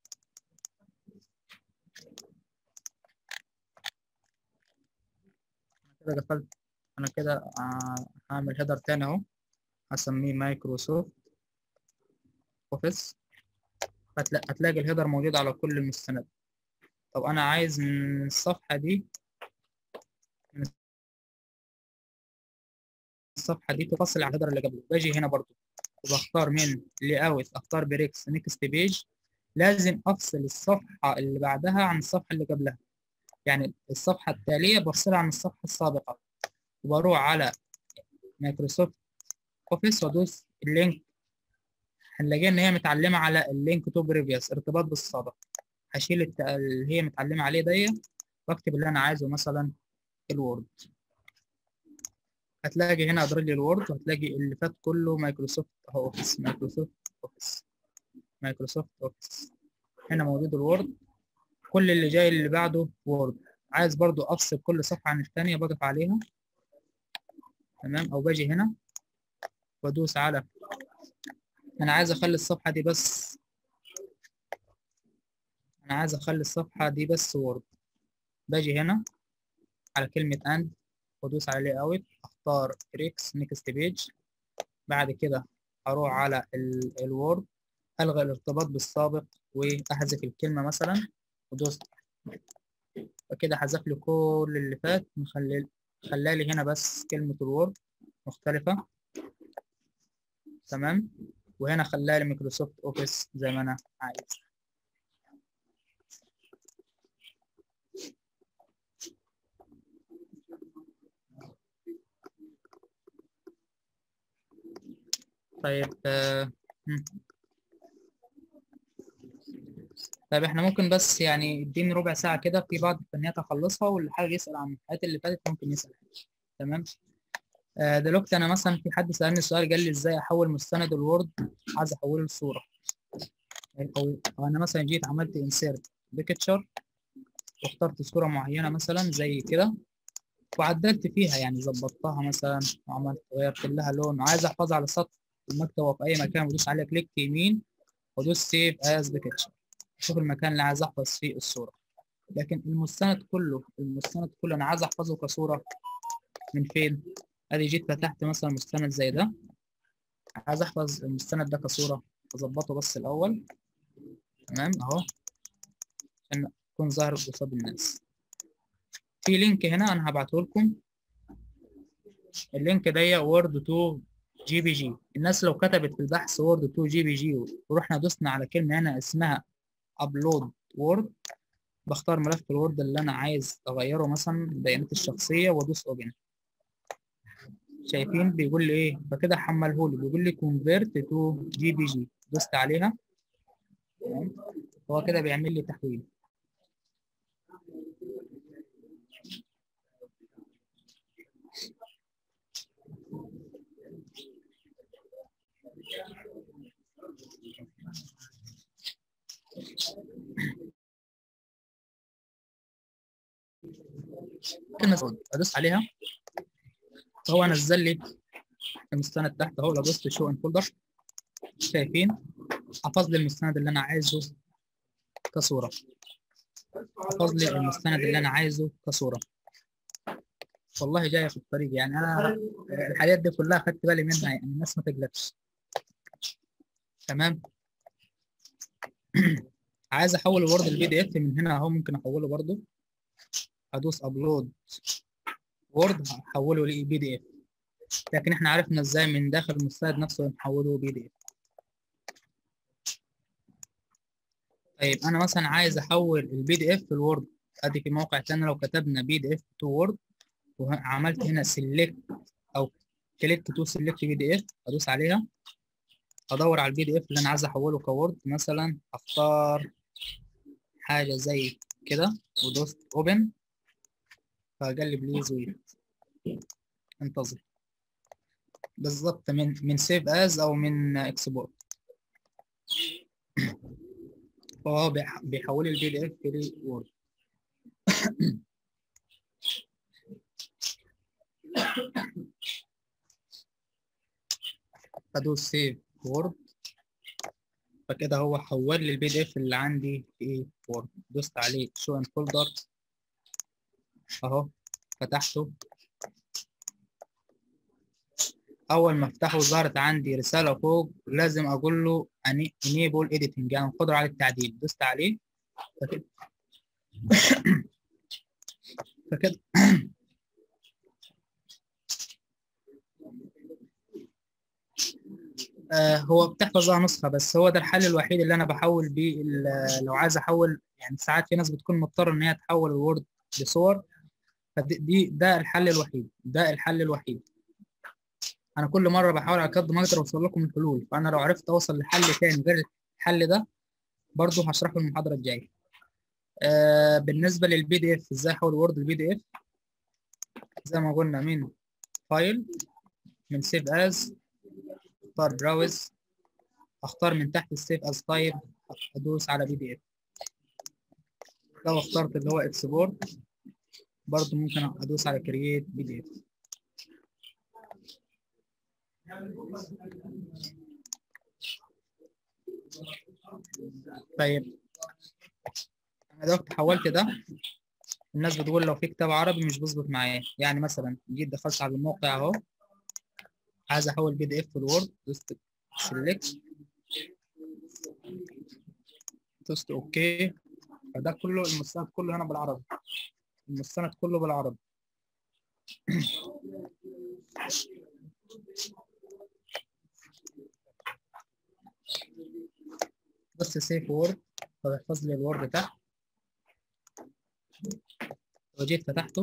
كده قفلت. انا كده هعمل هيدر تاني اهو، هسميه مايكروسوفت اوفيس. هتلاقي الهيدر موجود على كل المستندات. طب انا عايز من الصفحه دي، تفصل على الهيدر اللي قبله. باجي هنا برضو وبختار من لي اوت، اختار بريكس نيكست بيج. لازم افصل الصفحه اللي بعدها عن الصفحه اللي قبلها، يعني الصفحه التاليه بفصلها عن الصفحه السابقه. وبروح على مايكروسوفت اوفيس وادوس اللينك. هنلاقي ان هي متعلمه على اللينك تو بريفيوس، ارتباط بالسابق. هشيل اللي هي متعلمه عليه دي واكتب اللي انا عايزه، مثلا الوورد. هتلاقي هنا ادرج لي الوورد، وهتلاقي اللي فات كله مايكروسوفت اوفيس. مايكروسوفت اوفيس هنا موجود الوورد. كل اللي جاي اللي بعده وورد. عايز برضو افصل كل صفحه عن الثانيه، بضغط عليها تمام، او باجي هنا وادوس على، انا عايز اخلي الصفحه دي بس، وورد. باجي هنا على كلمه اند وادوس على لي اوت، اختار بريكس نيكست بيج. بعد كده اروح على الوورد، الغي الارتباط بالسابق واحذف الكلمه مثلا ودوس. وكده حذف لي كل اللي فات، خلالي هنا بس كلمه الوورد مختلفه تمام. وهنا خلالي مايكروسوفت اوفيس زي ما انا عايز. طيب طيب احنا ممكن بس يعني اديني ربع ساعة كده، في بعض الفنيات اخلصها، واللي حابب يسأل عن الحاجات اللي فاتت ممكن يسأل. تمام. دلوقتي انا مثلا في حد سألني سؤال، قال لي ازاي احول مستند الوورد، عايز احوله لصورة. او انا مثلا جيت عملت انسيرت بيكتشر واخترت صورة معينة مثلا زي كده، وعدلت فيها يعني ظبطتها مثلا، وعملت غيرت لها لون، وعايز احفظها على سطح المكتب وفي اي مكان، بدوس عليها كليك يمين وادوس سيف از بيكتشر. اشوف المكان اللي عايز احفظ فيه الصورة. لكن المستند كله انا عايز احفظه كصورة من فين؟ ادي جيت فتحت مثلا مستند زي ده، عايز احفظ المستند ده كصورة، اظبطه بس الاول تمام اهو عشان يكون ظاهر قصاد الناس. في لينك هنا انا هبعته لكم، اللينك ده وورد تو جي بي جي. الناس لو كتبت في البحث وورد تو جي بي جي ورحنا دوسنا على كلمه هنا اسمها ابلود وورد، بختار ملف الوورد اللي انا عايز اغيره مثلا بيانات الشخصيه وادوس اوبن. شايفين بيقول لي ايه؟ فكده حمله لي، بيقول لي كونفيرت تو جي بي جي. دوست عليها تمام، هو كده بيعمل لي تحويل. كلمه ادوس عليها فهو نزل لي المستند تحت اهو. لو دوست شو ان فولدر شايفين حفظ لي المستند اللي انا عايزه كصوره، حفظ لي المستند اللي انا عايزه كصوره. والله جايه في الطريق يعني، انا الحاجات دي كلها خدت بالي منها، يعني الناس ما تقلقش. تمام. عايز احول الوورد البي دي اف من هنا اهو، ممكن احوله برضو، ادوس ابلود وورد هحوله لبي دي اف. لكن احنا عرفنا ازاي من داخل المستند نفسه نحوله PDF. طيب انا مثلا عايز احول الPDF للوورد. ادي في موقع تاني لو كتبنا PDF to Word وعملت هنا select او كليك تو سيلكت PDF، ادوس عليها ادور على الPDF اللي انا عايز احوله كوورد. مثلا اختار حاجه زي كده ودوست اوبن، فقال لي بليز ويت، انتظر. بالظبط من سيف از او من اكسبورت، فهو بيحول الPDF لوورد. ادوس سيف وورد، فكده هو حول لي الPDF اللي عندي في وورد. دوست عليه شو ان فولدر اهو، فتحته. اول ما افتحه ظهرت عندي رساله فوق لازم اقول له enable editing، يعني القدره على التعديل. دوست عليه فكده فكده هو بتحفظها نسخه بس. هو ده الحل الوحيد اللي انا بحول بيه لو عايز احول. يعني ساعات في ناس بتكون مضطره ان هي تحول الوورد لصور، ده الحل الوحيد، ده الحل الوحيد. انا كل مره بحاول على قد ما اقدر اوصل لكم الحلول، فانا لو عرفت اوصل لحل تاني غير الحل ده برضه هشرحه في المحاضره الجايه. بالنسبه للPDF ازاي احول وورد لPDF، زي ما قلنا من فايل، من سيف از، اختار براوز، اختار من تحت السيف از تايب، ادوس على PDF. لو اخترت اللي هو اكسبورت برضه ممكن ادوس على كرييت PDF. طيب انا دلوقتي حولت ده. الناس بتقول لو في كتاب عربي مش بيظبط معايا. يعني مثلا جيت دخلت على الموقع اهو، عايز احول PDF لوورد، دوست سيلكت، دوست اوكي، فده كله المستند كله هنا بالعربي، المستند كله بالعربي. بس سيف وورد فبيحفظ لي الوورد تحت. وجيت فتحته،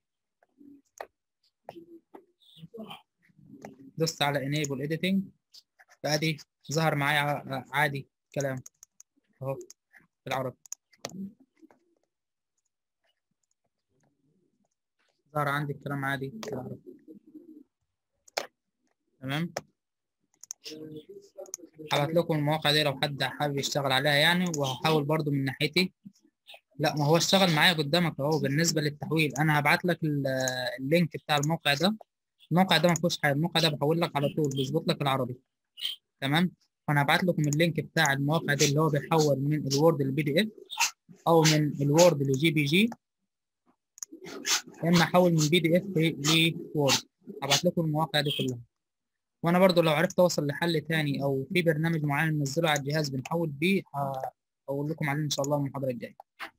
دوست على enable editing، فادي ظهر معايا عادي كلام اهو بالعربي. ظهر عندي الكلام عادي بالعربي. تمام. هبعت لكم المواقع دي لو حد حابب يشتغل عليها يعني، وهحاول برضو من ناحيتي. لا ما هو اشتغل معايا قدامك اهو. بالنسبه للتحويل انا هبعت لك اللينك بتاع الموقع ده. الموقع ده ما فيهوش حاجه، الموقع ده بحول لك على طول بيظبط لك العربي. تمام. فانا هبعت لكم اللينك بتاع المواقع دي اللي هو بيحول من الوورد للPDF او من الوورد لJPG، يا اما احول من PDF لوورد. هبعت لكم المواقع دي كلها. وانا برضو لو عرفت اوصل لحل تاني او في برنامج معين ننزله على الجهاز بنحول بيه هقول لكم عليه ان شاء الله المحاضره الجايه.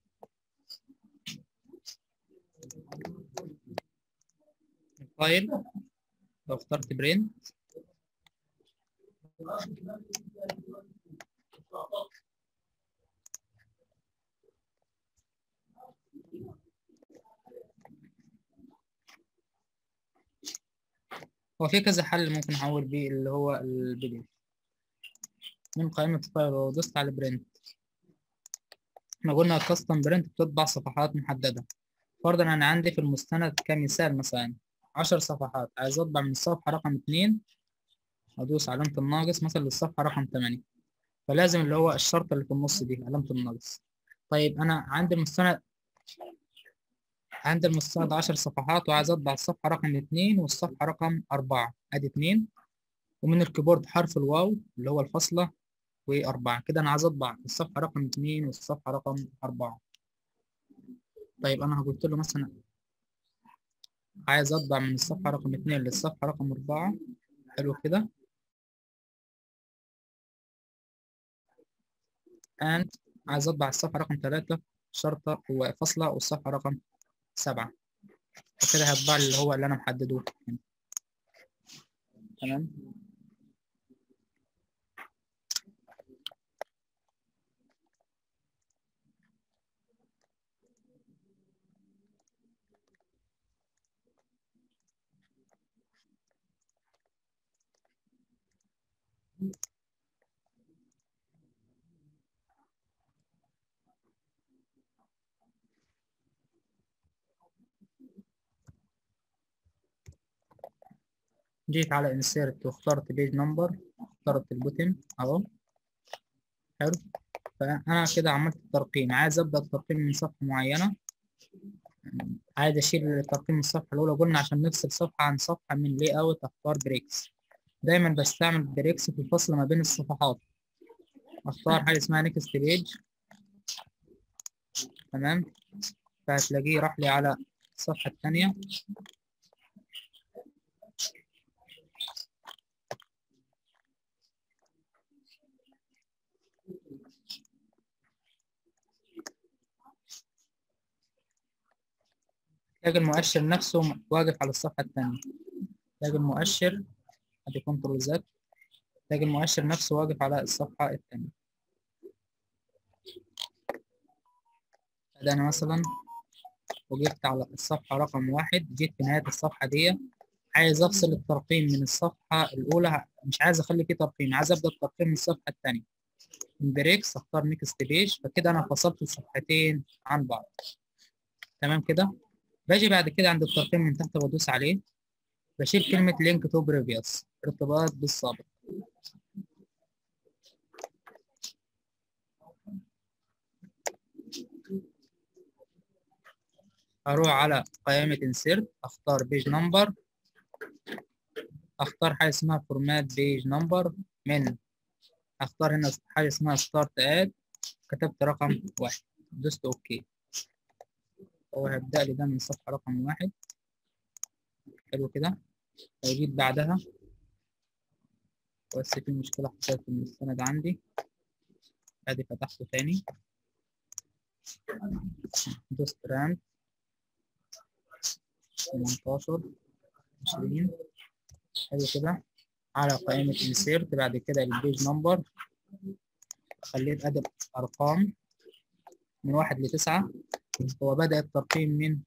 الفايل لو اخترت برنت، هو في كذا حل ممكن احول بيه اللي هو الPDF. من قائمه الفايل لو دوست على برنت، احنا قلنا الكاستم برنت بتطبع صفحات محدده. فرضا انا عندي في المستند كمثال مثلا 10 صفحات، عايز اطبع من الصفحه رقم 2 ادوس علامه الناقص مثلا للصفحه رقم 8، فلازم اللي هو الشرطه اللي في النص دي علامه الناقص. طيب انا عندي المستند 10 صفحات وعايز اطبع الصفحه رقم 2 والصفحه رقم 4، ادي 2 ومن الكيبورد حرف الواو اللي هو الفاصله و4. كده انا عايز اطبع الصفحه رقم 2 والصفحه رقم 4. طيب انا قلت له مثلا عايز اطبع من الصفحه رقم 2 للصفحه رقم 4. حلو كده. and عايز اطبع الصفحه رقم 3 شرطه وفاصله والصفحه رقم 7، وكده هطبع اللي هو اللي انا محدده هنا. تمام. جيت على انسيرت واخترت بيج نمبر، اخترت البوتن اهو. حلو. فانا كده عملت الترقيم، عايز ابدا الترقيم من صفحه معينه. عايز اشيل الترقيم من الصفحه الاولى، قلنا عشان نفصل صفحه عن صفحه من لي اوت اختار بريكس. دايما بستعمل بريكس في الفصل ما بين الصفحات. اختار حاجه اسمها نيكست بيج. تمام. فهتلاقيه راح لي على الصفحه الثانيه. تلاقي المؤشر نفسه واقف على الصفحه الثانيه. تلاقي المؤشر، ادي كنترول زد، تلاقي المؤشر نفسه واقف على الصفحه الثانيه. انا مثلا وقفت على الصفحه رقم 1، جيت في نهايه الصفحه دي عايز افصل الترقيم من الصفحه الاولى، مش عايز اخلي فيه ترقيم، عايز ابدا الترقيم من الصفحه الثانيه. من بريكس اختار نيكست بيج، فكده انا فصلت الصفحتين عن بعض. تمام كده. باجي بعد كده عند الترقيم من تحت وادوس عليه، بشيل كلمه لينك تو بريفيوس، ارتباط بالسابق. اروح على قائمه انسيرت، اختار بيج نمبر، اختار حاجه اسمها فورمات بيج نمبر، من اختار هنا حاجه اسمها ستارت اد، كتبت رقم 1، دوست اوكي. هو هيبدأ لي ده من صفحة رقم 1. حلو كده. جيت بعدها، بس في مشكلة حصلت في السند عندي، ادي فتحته تاني، دوست رام 18 20. حلو كده. على قائمة انسيرت، بعد كده البيج نمبر، خليت ادي ارقام من 1 ل 9. هو بدأ الترقيم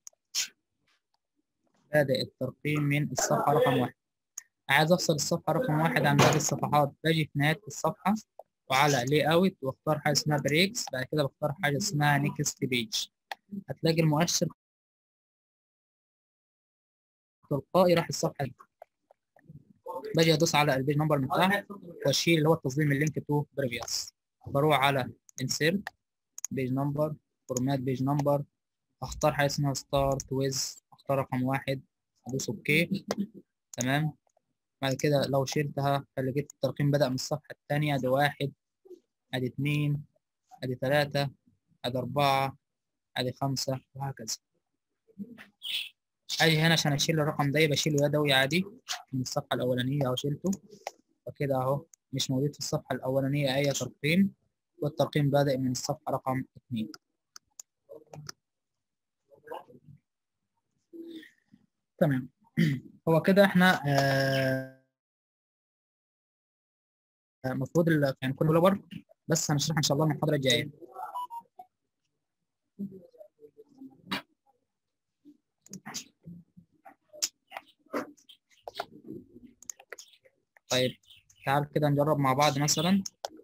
من الصفحة رقم 1. عايز افصل الصفحة رقم 1 عن باقي الصفحات، باجي في نهاية الصفحة وعلى لي اوت واختار حاجة اسمها بريكس، بعد كده بختار حاجة اسمها نيكست بيج. هتلاقي المؤشر تلقائي راح الصفحة دي. باجي ادوس على البيج نمبر من تحت واشيل اللي هو التصميم اللينك تو بريفيوس. بروح على انسيرت بيج نمبر، فورمات بيج نمبر، اختار حاجة اسمها ستارت ويز، اختار رقم 1، ادوس اوكي. تمام. بعد كده لو شلتها فلقيت الترقيم بدأ من الصفحة الثانية، ادي 1، ادي 2، ادي 3، ادي 4، ادي 5، وهكذا. اجي هنا عشان اشيل الرقم ده بشيله يدوي عادي من الصفحة الأولانية، اهو شيلته. فكده اهو مش موجود في الصفحة الأولانية أي ترقيم، والترقيم بادئ من الصفحة رقم 2. تمام. هو كده احنا المفروض يعني كل ديفلوبر، بس هنشرح ان شاء الله المحاضرة الجاية. طيب تعال كده نجرب مع بعض مثلا.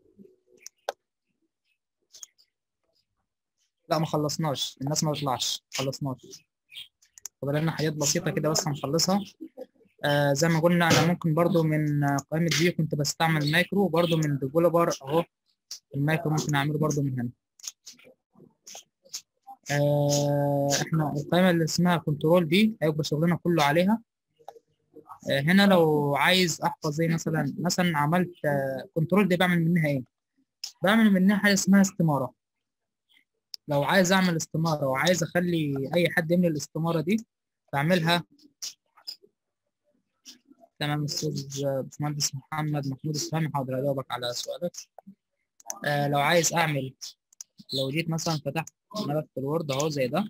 لا ما خلصناش، الناس ما بتطلعش، خلصناش. فاضل لنا حاجات بسيطة كده بس هنخلصها. زي ما قلنا انا ممكن برضو من قائمة فيو كنت بستعمل مايكرو، برضو من ديفلوبر اهو المايكرو ممكن اعمله برضو من هنا. احنا القائمة اللي اسمها كنترول دي هيبقى شغلنا كله عليها. هنا لو عايز احفظ زي مثلا عملت كنترول دي، بعمل منها ايه؟ بعمل منها حاجة اسمها استمارة. لو عايز اعمل استمارة وعايز اخلي اي حد يملي الاستمارة دي بعملها. تمام استاذ باشمهندس محمد محمود السامي، حاضر اجاوبك على سؤالك. لو عايز اعمل، لو جيت مثلا فتحت ملف الوورد اهو زي ده،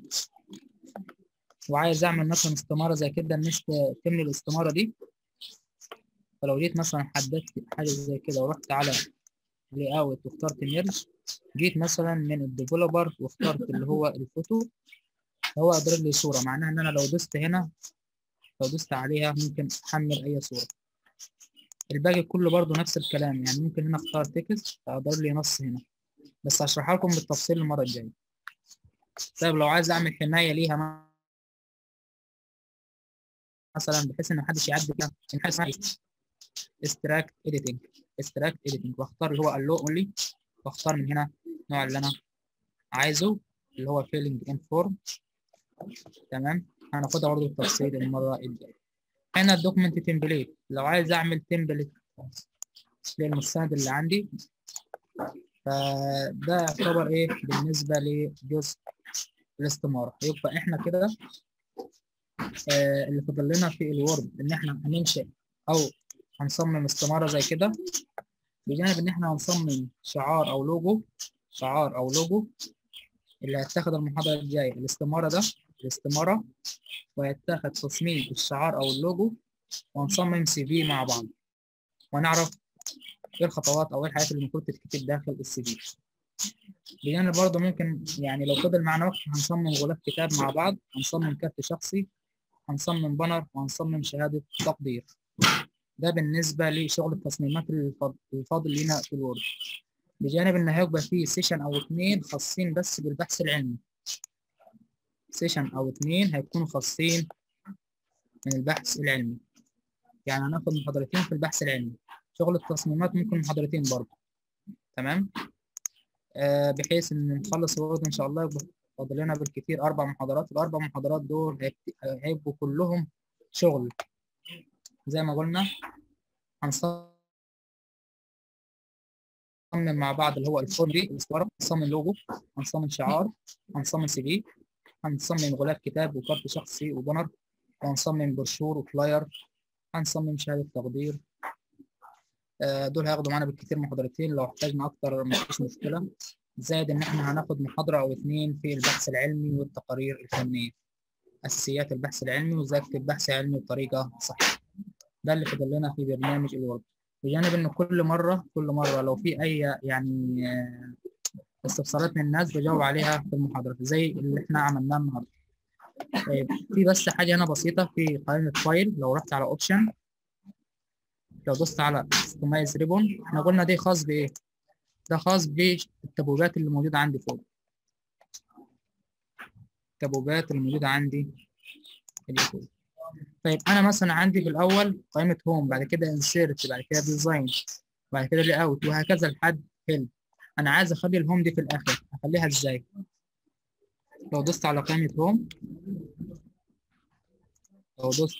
وعايز اعمل مثلا استماره زي كده، الناس تملي الاستماره دي. فلو جيت مثلا حددت حاجه زي كده ورحت على لي اوت واخترت ميرج، جيت مثلا من الديفلوبر واخترت اللي هو الفوتو، هو ادرج لي صوره، معناها ان انا لو دوست هنا، لو دوست عليها ممكن احمل اي صوره. الباقي كله برضو نفس الكلام، يعني ممكن هنا اختار تكست فاقدر لي نص هنا، بس هشرحها لكم بالتفصيل المره الجايه. طيب لو عايز اعمل حمايه ليها مثلا بحيث ان محدش يعدي فيها، من حاجه اسمها استراكت اديتنج، استراكت اديتنج، واختار اللي هو اللو اونلي، واختار من هنا النوع اللي انا عايزه اللي هو فيلنج ان فورم. تمام، هناخدها برضه بالتفصيل المره الجايه. هنا الدوكيمنت تمبليت، لو عايز اعمل تمبليت للمستند اللي عندي، فده يعتبر ايه بالنسبه لجزء الاستماره. يبقى احنا كده اللي فاضل لنا في الوورد ان احنا هننشئ او هنصمم استماره زي كده، بجانب ان احنا هنصمم شعار او لوجو، شعار او لوجو اللي هيتاخد المحاضره الجايه الاستماره ده، الاستماره، وهيتاخد تصميم الشعار او اللوجو، ونصمم سي في مع بعض، ونعرف ايه الخطوات او ايه الحاجات اللي المفروض تتكتب داخل السي في. بجانب برضه ممكن يعني لو فضل معنا وقت هنصمم غلاف كتاب مع بعض، هنصمم كارت شخصي، هنصمم بانر، وهنصمم شهاده تقدير. ده بالنسبه لشغل التصميمات الفاضل لنا في الوورد. بجانب ان هيبقى فيه سيشن او 2 خاصين بس بالبحث العلمي، سيشن او 2 هيكونوا خاصين من البحث العلمي، يعني هناخد محاضرتين في البحث العلمي. شغل التصميمات ممكن محاضرتين برضه. تمام، بحيث ان نخلص الوورد ان شاء الله يبقى فاضل لنا بالكثير 4 محاضرات. الاربع محاضرات دول هيبقوا كلهم شغل زي ما قلنا. هنصمم مع بعض اللي هو الفورم دي الاستماره، هنصمم لوجو، هنصمم شعار، هنصمم سي في، هنصمم غلاف كتاب وكارت شخصي وبانر، وهنصمم بروشور وفلاير، هنصمم شهاده تقدير. دول هياخدوا معانا بالكثير محاضرتين، لو احتاجنا اكتر مفيش مشكله. زائد ان احنا هناخد محاضره او 2 في البحث العلمي والتقارير الفنيه، اساسيات البحث العلمي وازاي اكتب بحث علمي بطريقه صحيحه. ده اللي فضل لنا في برنامج الوورد. بجانب ان كل مره لو في اي يعني استفسارات من الناس بجاوب عليها في المحاضره زي اللي احنا عملناه النهارده. طيب في بس حاجه هنا بسيطه في قائمه فايل، لو رحت على اوبشن، لو دوست على كستمايز ريبون، احنا قلنا دي خاص بايه؟ ده خاص بالتبويبات اللي موجوده عندي فوق، التبويبات اللي موجوده عندي اللي فوق. طيب انا مثلا عندي في الاول قائمه هوم، بعد كده انسيرت، بعد كده ديزاين، بعد كده لي اوت، وهكذا لحد هيلب. انا عايز اخلي الهوم دي في الاخر، اخليها ازاي؟ لو دوست على قائمه هوم، لو دوست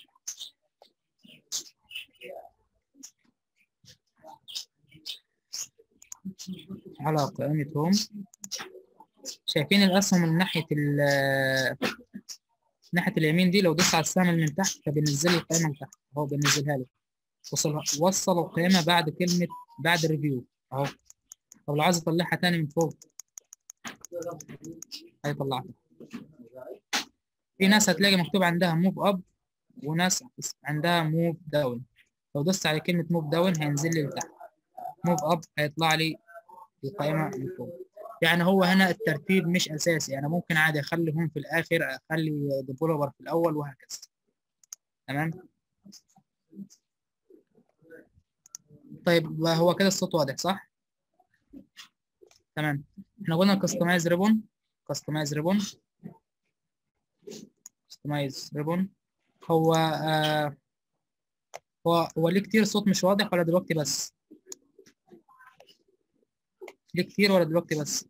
على قائمه هوم، شايفين الاسهم من ناحيه اليمين دي، لو دوست على السهم اللي من تحت فبينزل لي القائمه من تحت اهو، بينزلها لي. وصل القائمه بعد كلمه، بعد الريفيو اهو. طب لو عايز اطلعها تاني من فوق هيطلعها. في ناس هتلاقي مكتوب عندها موف اب، وناس عندها موف داون. لو دوست على كلمه موف داون هينزل لي لتحت، موف اب هيطلع لي القائمه من فوق. يعني هو هنا الترتيب مش اساسي، انا ممكن عادي اخلي هوم في الاخر، اخلي ديفلوبر في الاول، وهكذا. تمام. طيب هو كده الصوت واضح صح؟ تمام. احنا قلنا كاستمايز ريبون، كاستمايز ريبون، كاستمايز ريبون. هو هو ليه كتير صوت مش واضح ولا دلوقتي بس؟ ليه كتير ولا دلوقتي بس؟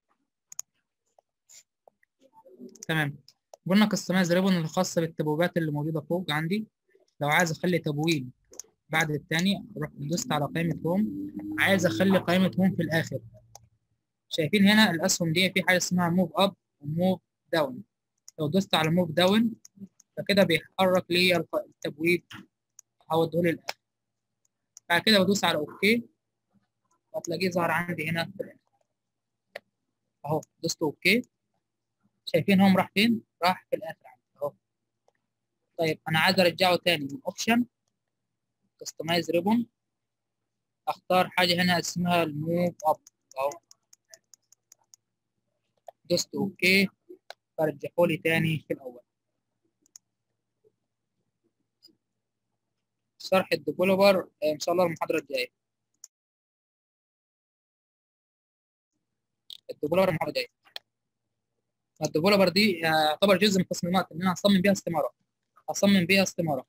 تمام. قلنا كاستمايز ريبون الخاصه بالتبويبات اللي موجوده فوق عندي. لو عايز اخلي تبويب بعد الثاني، اروح دوست على قائمه هوم، عايز اخلي قائمه هوم في الاخر. شايفين هنا الاسهم دي في حاجه اسمها موف اب وموف داون. لو دوست على موف داون فكده بيحرك لي التبويب، هوديه للاخر. بعد كده بدوس على اوكي، هتلاقيه ظهر عندي هنا في الاخر اهو. دوست اوكي، شايفين هم راح فين؟ راح في الاخر عندي اهو. طيب انا عايز ارجعه تاني من اوبشن، كستمايز ريبون، اختار حاجه هنا اسمها الموف اب اهو، دوست اوكي فرجحوا لي تاني في الاول. شرح الديفلوبر ان شاء الله المحاضره الجايه. الديفلوبر المحاضره الجايه. الديفلوبر دي يعتبر جزء من التصميمات ان انا هصمم بيها استماره، هصمم بيها استماره.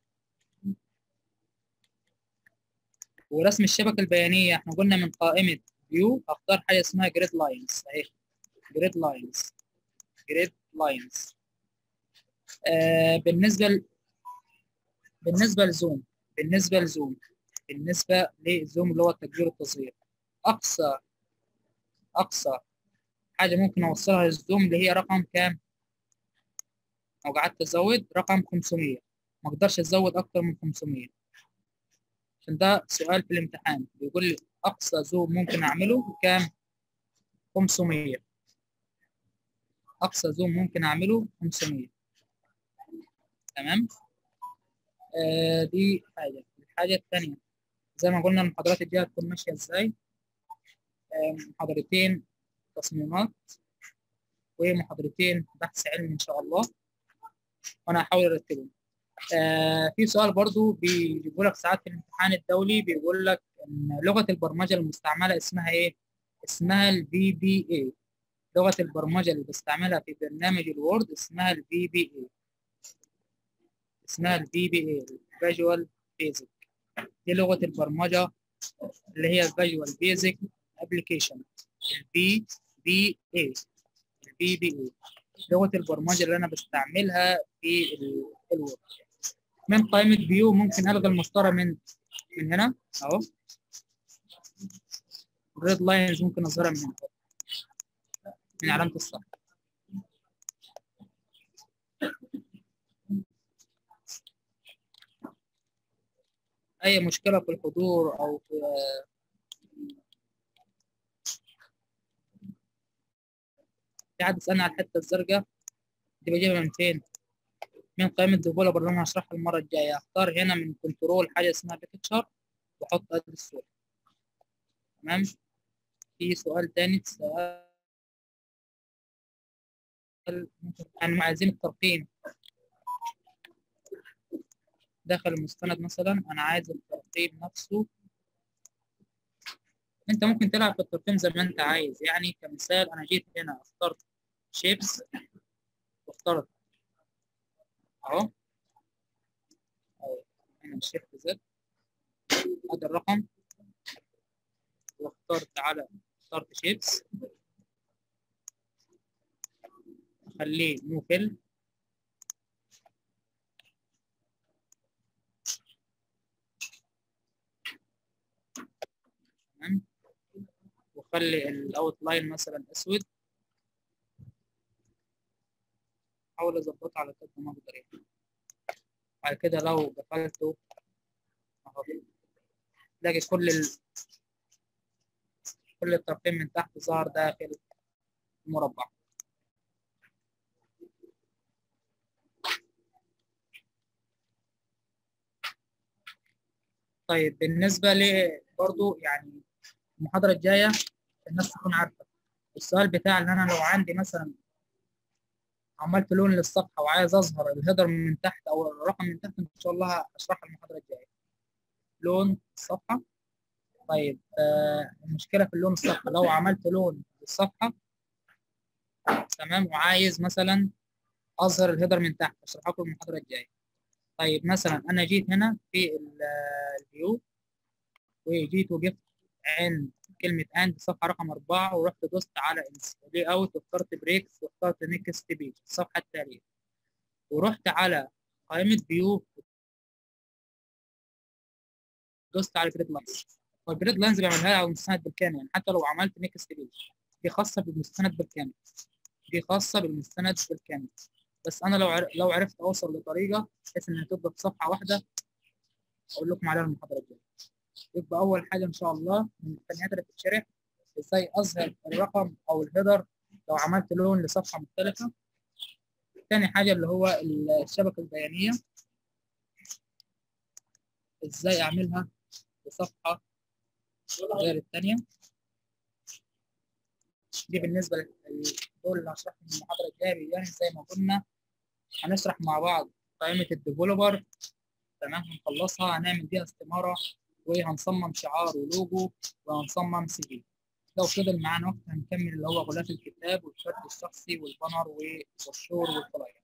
ورسم الشبكه البيانيه احنا قلنا من قائمه فيو اختار حاجه اسمها جريد لاينز اهي، جريد لاينز، جريد لاينز. بالنسبه لزوم، بالنسبه للزوم اللي هو التكبير والتصغير، اقصى حاجه ممكن اوصلها للزوم اللي هي رقم كام؟ لو قعدت ازود رقم 500، ما اقدرش ازود اكتر من 500 عشان ده سؤال في الامتحان بيقول لي اقصى زوم ممكن اعمله كام؟ 500. اقصى زوم ممكن اعمله 500. تمام. دي حاجه. الحاجه الثانيه زي ما قلنا المحاضرات الجايه هتكون ماشيه ازاي؟ محاضرتين تصميمات ومحاضرتين بحث علمي ان شاء الله، وانا هحاول ارتبهم. في سؤال برضو بيجيبوا لك ساعات في الامتحان الدولي، بيقول لك ان لغه البرمجه المستعمله اسمها ايه؟ اسمها الفي بي اي. لغه البرمجه اللي بستعملها في برنامج الوورد اسمها الفي بي اي، اسمها الفي بي اي، فيجوال بيزك. دي لغه البرمجه اللي هي الفيجوال بيزك ابلكيشن، الفي بي اي، الفي بي اي لغه البرمجه اللي انا بستعملها في الوورد. من قائمه فيو ممكن الغي المسطره من هنا اهو، الريد لاينز ممكن اظهرها من هنا من علامه الصح. اي مشكله في الحضور او في حد سالني على الحته الزرقاء دي بجيبها من فين؟ من قائمه ديفلوبر اللي انا هشرحها المره الجايه. اختار هنا من كنترول حاجه اسمها بيكتشر واحط ادي الصوره. تمام. في سؤال تاني يعني عايزين الترقيم داخل المستند مثلا، انا عايز الترقيم نفسه. انت ممكن تلعب في الترقيم زي ما انت عايز، يعني كمثال انا جيت هنا اخترت شيبس واخترت اهو هنا شيفت زد، هذا الرقم، واخترت على اخترت شيبس اخليه نو فيل. تمام. واخلي الاوت لاين مثلا اسود، احاول اظبطه على قد ما اقدر يعني. بعد كده لو قفلته اهو تلاقي كل الترقيم من تحت ظهر داخل المربع. طيب بالنسبه لي برضو يعني المحاضره الجايه الناس تكون عارفه السؤال بتاع ان انا لو عندي مثلا عملت لون للصفحه وعايز اظهر الهيدر من تحت او الرقم من تحت، ان شاء الله هشرحها المحاضره الجايه. لون الصفحه. طيب المشكله في اللون الصفحه لو عملت لون للصفحه تمام وعايز مثلا اظهر الهيدر من تحت اشرحها لكم المحاضره الجايه. طيب مثلا انا جيت هنا في الفيو وجيت وقفت عند كلمه اند صفحه رقم 4 ورحت دوست على لي اوت واخترت بريكس واخترت نيكست بيج الصفحه التاليه، ورحت على قائمه فيو دوست على جريد لاينز. والجريد لاينز بيعملها لي على المستند بالكامل، يعني حتى لو عملت نيكست بيج دي خاصه بالمستند بالكامل، دي خاصه بالمستند بالكامل. بس انا لو عرفت اوصل لطريقه بحيث انها تبقى في صفحه واحده اقول لكم عليها المحاضره الجايه. يبقى اول حاجه ان شاء الله من الفنيات اللي بتتشرح ازاي اظهر الرقم او الهيدر لو عملت لون لصفحه مختلفه. ثاني حاجه اللي هو الشبكه البيانيه. ازاي اعملها بصفحه غير الثانيه. دي بالنسبه دول اللي هشرحهم في المحاضره الجايه. يعني زي ما قلنا هنشرح مع بعض قائمه الديفلوبر، تمام، هنخلصها هنعمل بيها استماره وهنصمم شعار ولوجو وهنصمم سي في. لو فضل معانا وقت هنكمل اللي هو غلاف الكتاب والشرط الشخصي والبانر والبروشور والفلاير.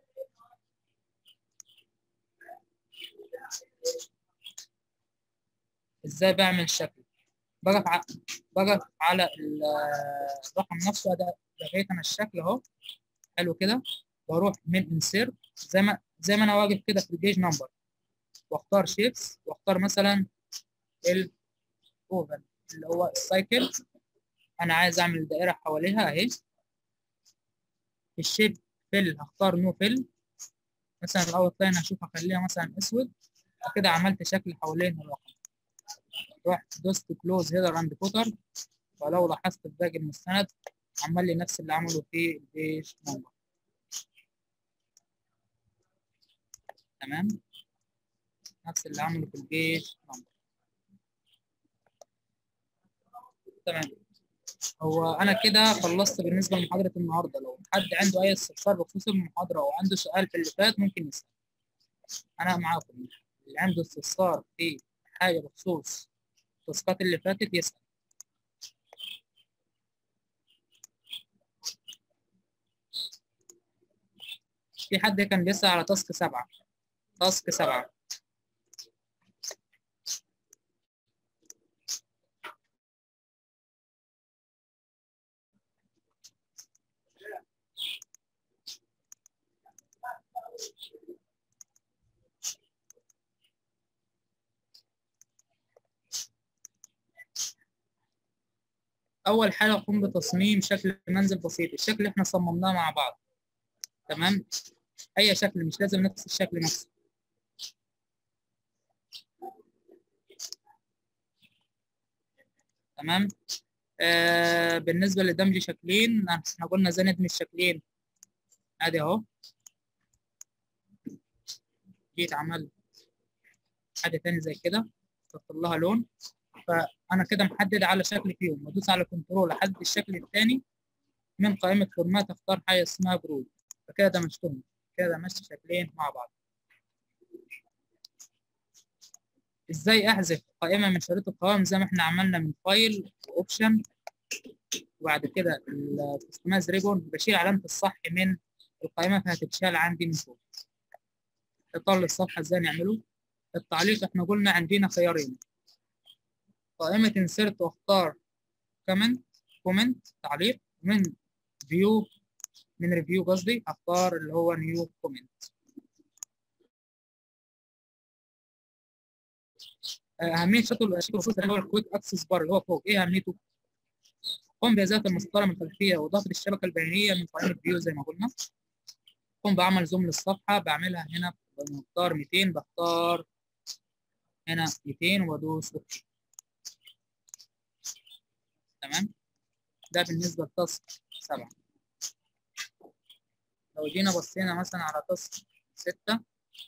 ازاي بعمل شكل؟ بقف على الرقم نفسه. ده لغايه انا الشكل اهو، حلو كده. واروح من انسيرت زي ما انا واقف كده في البيج نمبر، واختار شيبس، واختار مثلا الاوفل اللي هو السايكل. انا عايز اعمل دائره حواليها اهي. في الشيب فيل هختار نو فيل، مثلا الاوت لاين هشوف اخليها مثلا اسود. كده عملت شكل حوالين الرقم. رحت دوست كلوز هيدر اند فوتر، ولو لاحظت في باقي المستند عمل لي نفس اللي عمله في البيج نمبر. تمام، نفس اللي عمله في البيج نمبر. تمام، هو انا كده خلصت بالنسبه لمحاضره النهارده. لو حد عنده اي استفسار بخصوص المحاضره او عنده سؤال في اللي فات ممكن يسال. انا معاكم، اللي عنده استفسار في حاجه بخصوص التاسكات اللي فاتت يسال. في حد كان بيسال على تاسك 7. تاسك 7 اول حاجه قم بتصميم شكل منزل بسيط. الشكل اللي احنا صممناه مع بعض، تمام، اي شكل، مش لازم نفس الشكل نفسه. تمام. بالنسبه لدمج شكلين، احنا قلنا ازاي ندمج شكلين. ادي اهو، جيت عملت حاجه تاني زي كده، احط لها لون. فانا كده محدد على شكل فيهم، بدوس على كنترول احدد الشكل الثاني من قائمه فورمات، اختار حاجه اسمها جروب. فكده دمجتهم، كده دمجت شكلين مع بعض. ازاي احذف قائمه من شريط القوائم؟ زي ما احنا عملنا من فايل واوبشن، وبعد كده الكستمايز ريبون، بشيل علامه الصح من القائمه فهتتشال عندي من فوق. اطلع الصفحه ازاي نعمله؟ التعليق احنا قلنا عندنا خيارين، قائمه انسيرت واختار كومنت تعليق، من فيو من ريفيو قصدي اختار اللي هو نيو كومنت. اهميه شكل الخصوص اللي هو الكويك اكسس بار اللي هو فوق، ايه اهميته؟ قم بإزالة المسطرة من الخلفية وإضافة الشبكة البيانية من قائمة فيو زي ما قلنا. قم بعمل زوم للصفحة، بعملها هنا بختار 200، بختار هنا 200 وادوس اوكي. تمام، ده بالنسبة لتاسك 7. لو جينا بصينا مثلا على تاسك 6،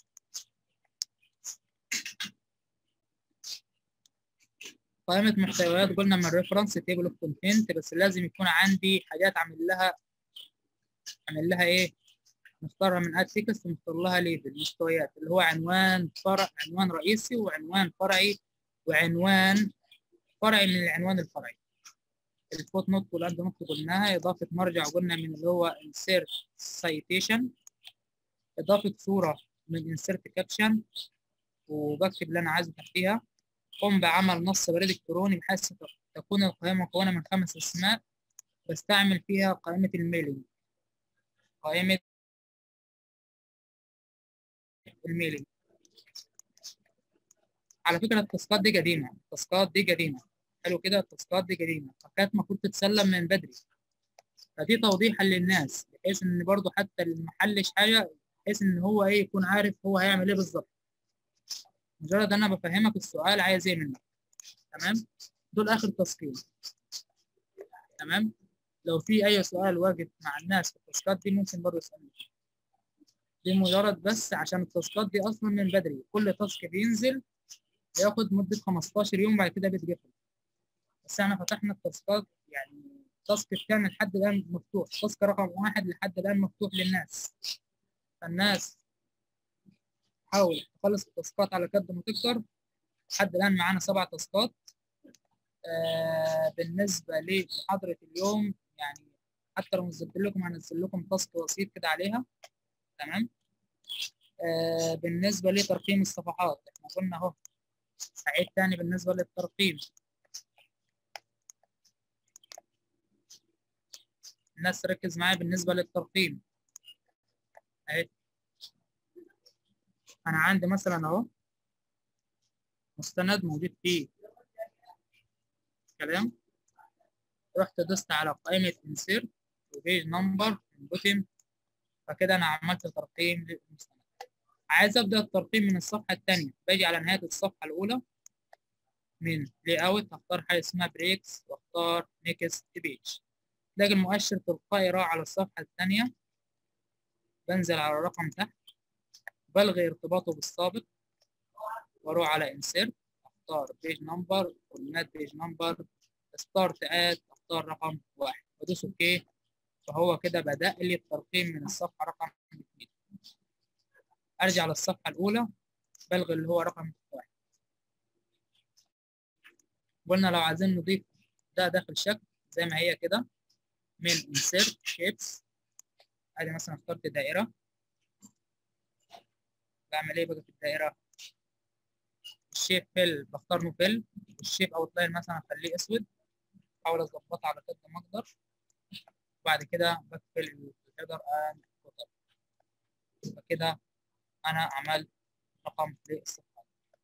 قائمة محتويات قلنا من ريفرنس تيبل اوف كونتنت، بس لازم يكون عندي حاجات عامل لها ايه؟ نختارها من اد تكست ونختار لها ليبل مستويات، اللي هو عنوان فرع، عنوان رئيسي وعنوان فرعي وعنوان فرعي من العنوان الفرعي. الفوت نوت والاند نوت قلناها، اضافه مرجع قلنا من اللي هو انسيرت سايتيشن، اضافه صوره من انسيرت كابشن وبكتب اللي انا عايزه تحتيها. قم بعمل نص بريد الكتروني بحيث تكون القائمه مكونه من 5 اسماء، بستعمل فيها قائمه الميلينج. قائمه الميلينج على فكره التاسكات دي قديمه، التاسكات دي قديمه، حلو كده، التاسكات دي قديمه فكانت المفروض تتسلم من بدري. فدي توضيحا للناس بحيث ان برضه حتى اللي ما حلش حاجه، بحيث ان هو ايه يكون عارف هو هيعمل ايه بالظبط. مجرد انا بفهمك السؤال عايز ايه منك. تمام، دول اخر تاسكين. تمام، لو في اي سؤال واقف مع الناس في التاسكات دي ممكن برضه يسالني. دي مجرد بس عشان التاسكات دي اصلا من بدري، كل تاسك بينزل بياخد مده 15 يوم، بعد كده بيتقفل. بس احنا فتحنا التاسكات، يعني التاسك الثاني لحد الان مفتوح، تاسك رقم 1 لحد الان مفتوح للناس. فالناس حاول تخلص التاسكات على قد ما تقدر. لحد الان معانا 7 تاسكات. بالنسبه لمحاضره اليوم، يعني حتى لو نزلت لكم هنزل لكم تاسك بسيط كده عليها. تمام. بالنسبه لترقيم الصفحات، احنا قلنا اهو، هعيد تاني بالنسبه للترقيم. الناس تركز معايا بالنسبه للترقيم اهي. انا عندي مثلا اهو مستند موجود فيه كلام، رحت دوست على قائمه انسيرت وبيج نمبر بوتم، فكده انا عملت ترقيم للمستند. عايز ابدا الترقيم من الصفحه الثانيه، باجي على نهايه الصفحه الاولى من لي اوت، هختار حاجه اسمها بريكس واختار نيكست بيج. تلاقي المؤشر تلقائي راح على الصفحه الثانيه، بنزل على الرقم تحت، بلغي ارتباطه بالسابق واروح على انسيرت، اختار بيج نمبر، فورمات بيج نمبر، ستارت اد، اختار رقم 1 وادوس اوكي. فهو كده بدأ لي الترقيم من الصفحه رقم 2. ارجع للصفحه الاولى، بلغي اللي هو رقم 1. قلنا لو عايزين نضيف ده داخل شكل زي ما هي كده، من انسيرت شيبس، ادي مثلا اخترت دائره. بعمل ايه بقى في الدائره؟ الشيب فيل بختار له فيل، والشيب اوت لاين مثلا اخليه اسود، احاول اظبطها على قد ما اقدر. وبعد كده بقفل الهيدر اند فوتر. فكده انا عملت رقم للصفحه.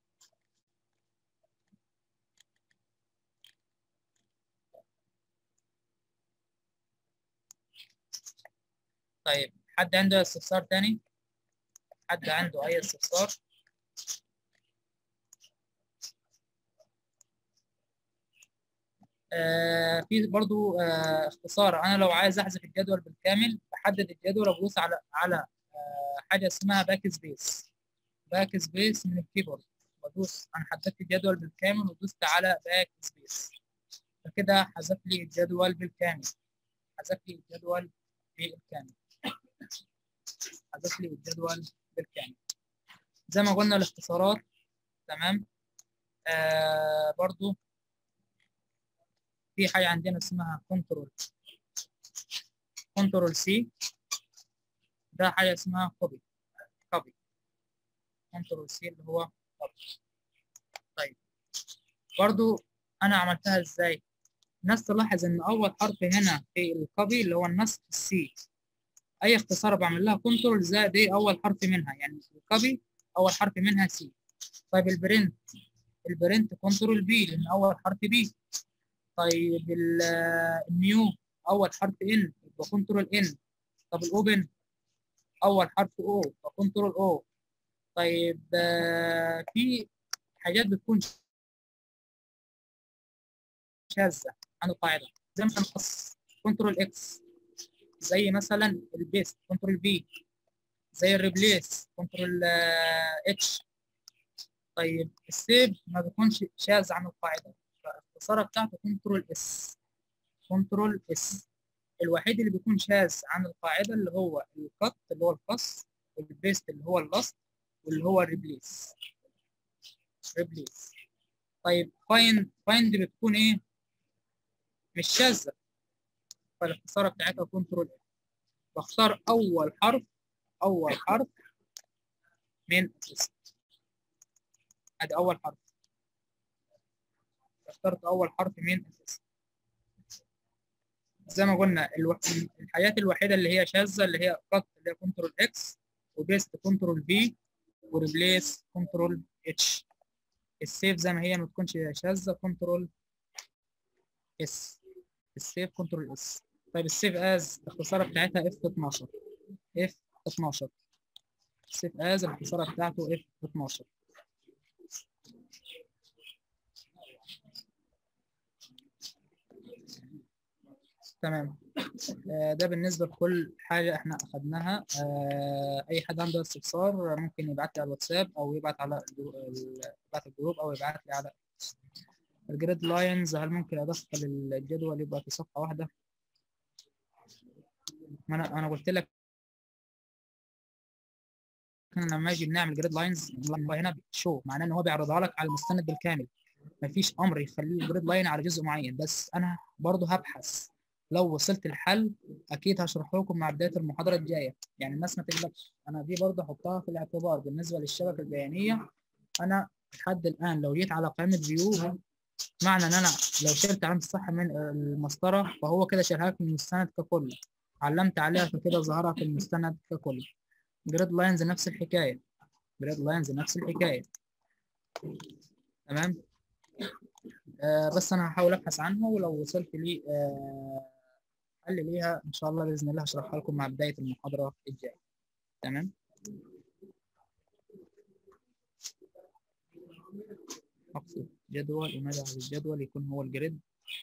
طيب، حد عنده استفسار تاني؟ حد عنده اي استفسار؟ في برضو اختصار. انا لو عايز احذف الجدول بالكامل، بحدد الجدول وبدوس على حاجه اسمها باك سبيس. باك سبيس من الكيبورد، بدوس، انا حددت الجدول بالكامل ودوست على باك سبيس، فكده حذف لي الجدول بالكامل. حذف لي الجدول بالكامل. حذف لي الجدول بالكامل. زي ما قلنا الاختصارات. تمام. برضو في حاجه عندنا اسمها كنترول سي، ده حاجه اسمها كوبي. كنترول سي اللي هو كوبي. طيب، برضو انا عملتها ازاي؟ الناس تلاحظ ان اول حرف هنا في الكوبي اللي هو النسخ السي، اي اختصار بعمل لها كنترول زائد دي اول حرف منها، يعني الكوبي اول حرف منها سي. طيب البرنت كنترول بي لان اول حرف بي. طيب النيو اول حرف ان يبقى كنترول ان. طب الاوبن اول حرف او فكنترول او. طيب في حاجات بتكون شاذه عن القاعده، زي مثلا كنترول اكس، زي مثلا البيست كنترول بي، زي الريبليس كنترول اتش. طيب السيف ما بيكونش شاذ عن القاعده، فالاختصار بتاعته كنترول اس. كنترول اس. الوحيد اللي بيكون شاذ عن القاعده اللي هو الكت اللي هو القص، والبيست اللي هو اللاست، واللي هو الريبليس. طيب فايند بتكون ايه؟ مش شاذه، فالاختصار بتاعتها كنترول اس. بختار اول حرف من الاسم. ادي اول حرف، اخترت اول حرف من الاسم. زي ما قلنا الحاجات الوحيده اللي هي شاذه اللي هي قط اللي هي كنترول اكس، وبيست كنترول بي، وريبليس كنترول اتش. السيف زي ما هي ما تكونش شاذه كنترول اس. السيف كنترول اس. طيب السيف از الاختصار بتاعتها اف 12. اف 12. السيف از الاختصار بتاعته اف 12. تمام. ده بالنسبة لكل حاجة احنا أخدناها. أي حد عنده استفسار ممكن يبعت لي على الواتساب أو يبعت على يبعت الجروب أو يبعت لي على الجريد لاينز. هل ممكن أدخل الجدول يبقى في صفحة واحدة؟ ما أنا قلت لك لما اجي بنعمل جريد لاينز هنا شو معناه ان هو بيعرضها لك على المستند بالكامل. مفيش امر يخليه جريد لاين على جزء معين، بس انا برضه هبحث. لو وصلت الحل اكيد هشرحه لكم مع بدايه المحاضره الجايه، يعني الناس ما تقلقش. انا دي برضه احطها في الاعتبار بالنسبه للشبكه البيانيه. انا لحد الان لو جيت على قائمه فيو، معنى ان انا لو شلت علامه الصح من المسطره فهو كده شالها لك من المستند ككل. علمت عليها فكده ظهرها في المستند ككل. جريد لاينز نفس الحكايه. جريد لاينز نفس الحكايه. تمام. بس انا هحاول ابحث عنها، ولو وصلت لي حل ليها ان شاء الله باذن الله هشرحها لكم مع بدايه المحاضره الجايه. تمام. اقصد جدول وماذا عن الجدول يكون هو الجريد.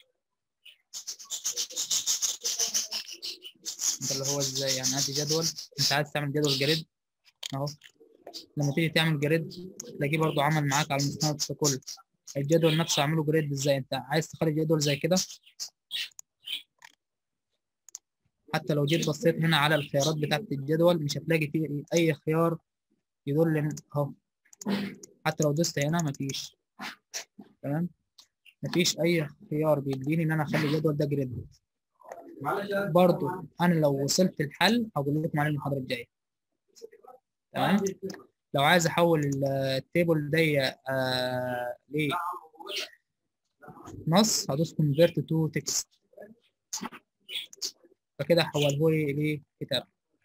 انت اللي هو ازاي يعني ادي جدول، انت عايز تعمل جدول جريد اهو. لما تيجي تعمل جريد تلاقيه برضو عمل معاك على المستند ككل. الجدول نفسه اعمله جريد ازاي؟ انت عايز تخلي جدول زي كده. حتى لو جيت بصيت هنا على الخيارات بتاعت الجدول مش هتلاقي فيه اي خيار يدل اهو. حتى لو دوست هنا مفيش. تمام. مفيش اي خيار بيديني ان انا اخلي الجدول ده جريد. برضو انا لو وصلت الحل هقول لكم عليه المحاضره الجايه. تمام. لو عايز احول التيبل ده لنص هدوس convert to text، فكده حوله لي لكتاب.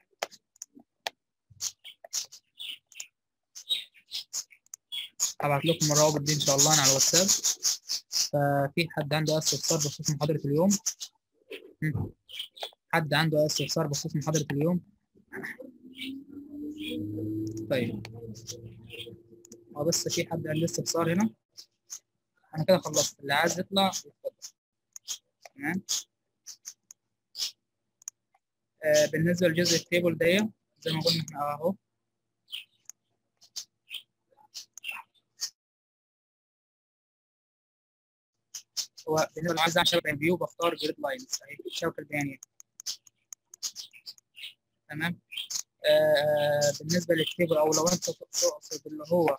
هبعت لكم الروابط دي ان شاء الله على الواتساب. ففي حد عنده استفسار بخصوص محاضره اليوم؟ حد عنده استفسار بخصوص محاضره اليوم؟ طيب بس في حد عنده استفسار هنا؟ انا كده خلصت. اللي عايز يطلع يتفضل. تمام. بالنسبه لجزء التيبل ده زي ما قلنا احنا اهو. هو بالنسبه لو عايز اعمل شبكه فيو بختار جريد لاينز اهي الشبكه البيانيه. تمام. بالنسبه للتيبل او لو انت تقصد اللي هو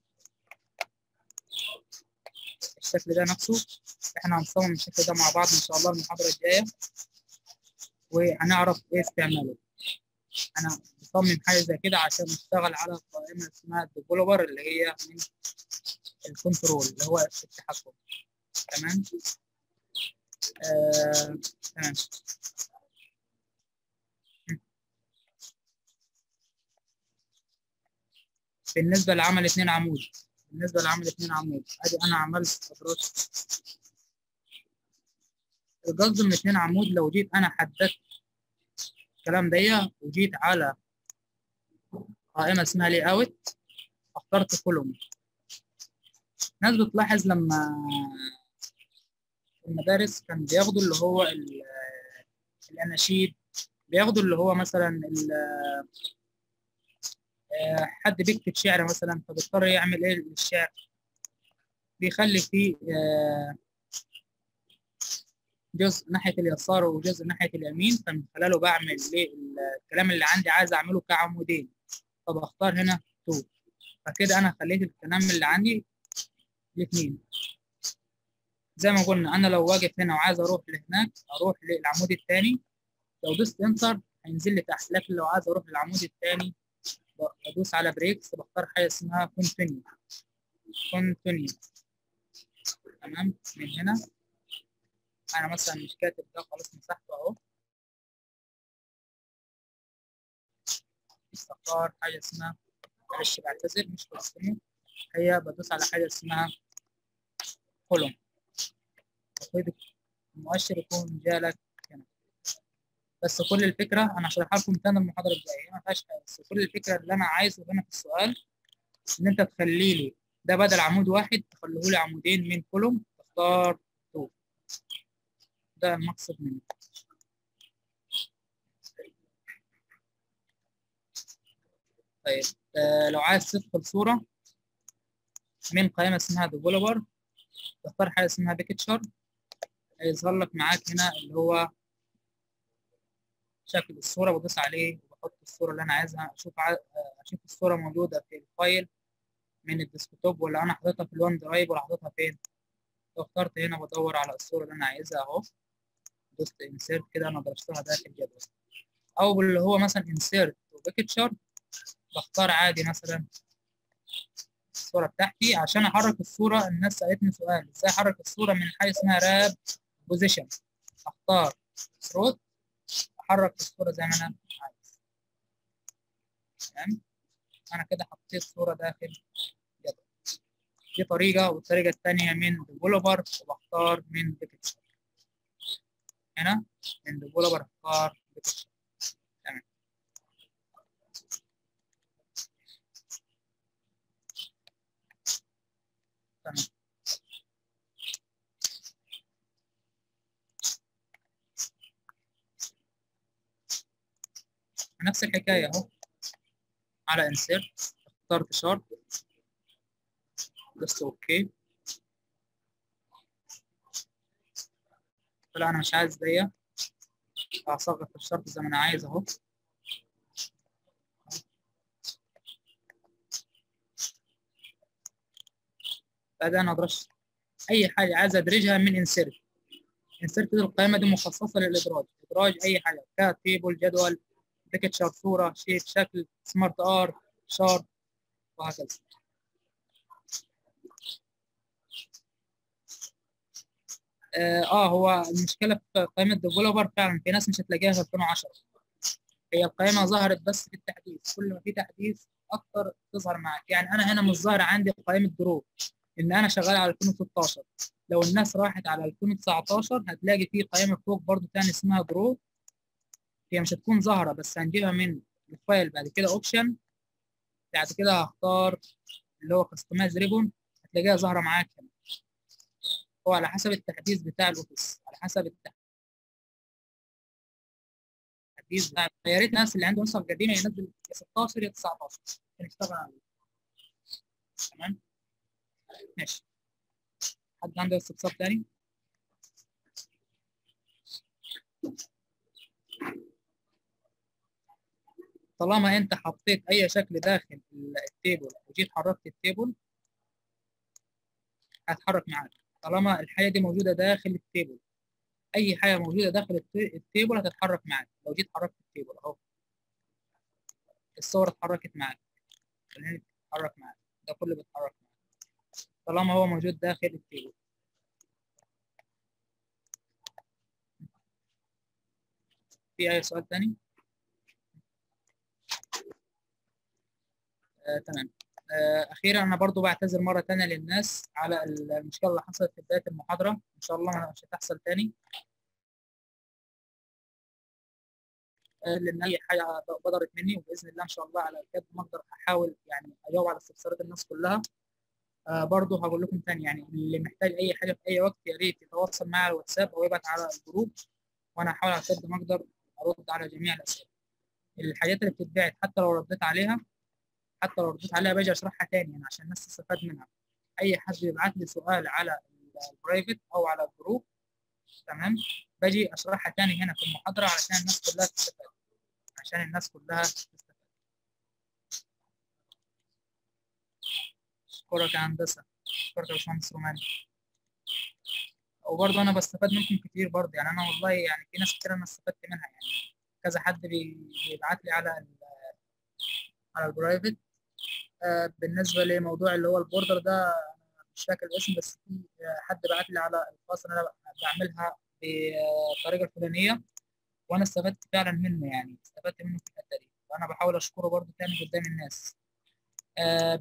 الشكل ده نفسه، احنا هنصمم الشكل ده مع بعض ان شاء الله المحاضره الجايه وهنعرف ايه استعماله. انا بصمم حاجه زي كده عشان نشتغل على قائمه اسمها الديفلوبر اللي هي من الكنترول اللي هو التحكم. تمام. تمام. بالنسبه لعمل 2 عمود، ادي انا عملت ابروش. القصد من 2 عمود لو جيت انا حددت الكلام ده وجيت على قائمه اسمها لي اوت اخترت كولوم. الناس بتلاحظ لما المدارس كان بياخدوا اللي هو الاناشيد، بياخدوا اللي هو مثلا حد بيكتب شعر مثلا فبيضطر يعمل ايه للشعر، بيخلي فيه جزء ناحيه اليسار وجزء ناحيه اليمين. فمن خلاله بعمل الكلام اللي عندي عايز اعمله كعمودين فبختار هنا 2. فكده انا خليت الكلام اللي عندي الاثنين. زي ما قلنا انا لو واقف هنا وعايز اروح لهناك اروح للعمود الثاني، لو دوست انتر هينزل لي تحت. لكن لو عايز اروح للعمود الثاني بدوس على بريكس بختار حاجه اسمها كونتينيو. تمام. من هنا انا مثلا مش كاتب ده خلاص مسحته اهو. بختار حاجه اسمها، معلش بعتذر مش بسمه، هي بدوس على حاجه اسمها كولوم. المؤشر يكون جالك هنا. بس كل الفكره انا هشرحها لكم تاني المحاضره الجايه ما فيهاش حاجه. بس كل الفكره اللي انا عايزه هنا في السؤال ان انت تخلي لي ده بدل عمود واحد تخليه لي عمودين من كولوم تختار 2. ده المقصد منه. طيب لو عايز تدخل صوره من قائمه اسمها ديفلوبر، تختار حاجه اسمها بيكتشر، هيظهر لك معاك هنا اللي هو شكل الصوره، بدوس عليه وبحط الصوره اللي انا عايزها. اشوف الصوره موجوده في الفايل من الديسكتوب، ولا انا حاططها في الوان درايف، ولا حاططها فين. لو اخترت هنا بدور على الصوره اللي انا عايزها اهو، دوست انسيرت كده انا درستها داخل الجدول. او اللي هو مثلا انسيرت وبيكتشر، بختار عادي مثلا الصوره بتاعتي. عشان احرك الصوره، الناس سالتني سؤال ازاي احرك الصوره من حاجه اسمها راب بوزيشن. اختار ثروت، احرك الصوره زي ما انا عايز. تمام، انا كده حطيت صوره داخل جدول. دي طريقه، والطريقه الثانيه من ديفلوبر وبختار من بيكتشر. هنا من ديفلوبر اختار بيكتشر. تمام. تمام، نفس الحكايه اهو. على انسيرت اخترت شارت، بس اوكي. لا انا مش عايز دي، هصغر في الشرط زي ما انا عايز اهو. بعدين انا ادرج اي حاجه عايز ادرجها من انسيرت. انسيرت دي القائمه دي مخصصه للادراج، ادراج اي حاجه كتيبل، جدول، بيكتشر، صوره، شيت، شكل، سمارت ار، شارت، وهكذا. هو المشكله في قائمه ديفلوبر فعلا في ناس مش هتلاقيها في 2010. هي القائمه ظهرت بس في التحديث، كل ما في تحديث اكتر تظهر معاك. يعني انا هنا مش ظاهر عندي قائمه جروب ان انا شغال على 2016. لو الناس راحت على 2019 هتلاقي في قائمه فوق برضو تاني اسمها جروب. هي مش هتكون ظاهره، بس هنجيبها من الفايل بعد كده اوبشن، بعد كده هختار اللي هو كستمايز ريبون، هتلاقيها ظاهره معاك هنا. هو على حسب التحديث بتاع الاوفيس، على حسب التحديث بتاع. يا ريت الناس اللي عنده نسخ قديمه ينزل يا 16 يا 19 عشان يشتغل عليه. تمام، ماشي. حد عنده استفسار تاني؟ طالما انت حطيت اي شكل داخل التيبل وجيت حركت التيبل هتحرك معاك. طالما الحاجه دي موجوده داخل التيبل، اي حاجه موجوده داخل التيبل هتتحرك معاك. لو جيت حركت التيبل اهو، الصور اتحركت معاك، خليني تتحرك معاك، ده كله بيتحرك معاك طالما هو موجود داخل التيبل. في اي سؤال تاني؟ تمام. اخيرا انا برضو بعتذر مره تانية للناس على المشكله اللي حصلت في بدايه المحاضره، ان شاء الله مش هتحصل تاني. لان اي حاجه بدرت مني، وباذن الله ان شاء الله على قد ما اقدر احاول يعني اجاوب على استفسارات الناس كلها. برضه هقول لكم تاني، يعني اللي محتاج اي حاجه في اي وقت يا ريت يتواصل معي على الواتساب او يبعت على الجروب، وانا هحاول على قد ما اقدر ارد على جميع الاسئله. الحاجات اللي بتتبعت حتى لو رديت عليها باجي اشرحها تاني يعني عشان الناس تستفاد منها. اي حد يبعت لي سؤال على البرايفت او على الجروب، تمام، باجي اشرحها تاني هنا في المحاضره علشان الناس كلها تستفاد، عشان الناس كلها تستفاد. اشكرك يا هندسه، اشكرك يا باشمهندس روماني. وبرضه انا بستفاد منكم كتير برضه، يعني انا والله يعني في ناس كتير انا استفدت منها يعني. كذا حد بيبعت لي على البرايفت. بالنسبه لموضوع اللي هو البوردر ده، أنا مش فاكر الاسم، بس في حد بعت لي على الخاص ان انا بعملها بالطريقه الفلانيه، وانا استفدت فعلا منه، يعني استفدت منه في الحته دي، وانا بحاول اشكره برضه تاني قدام الناس. آه،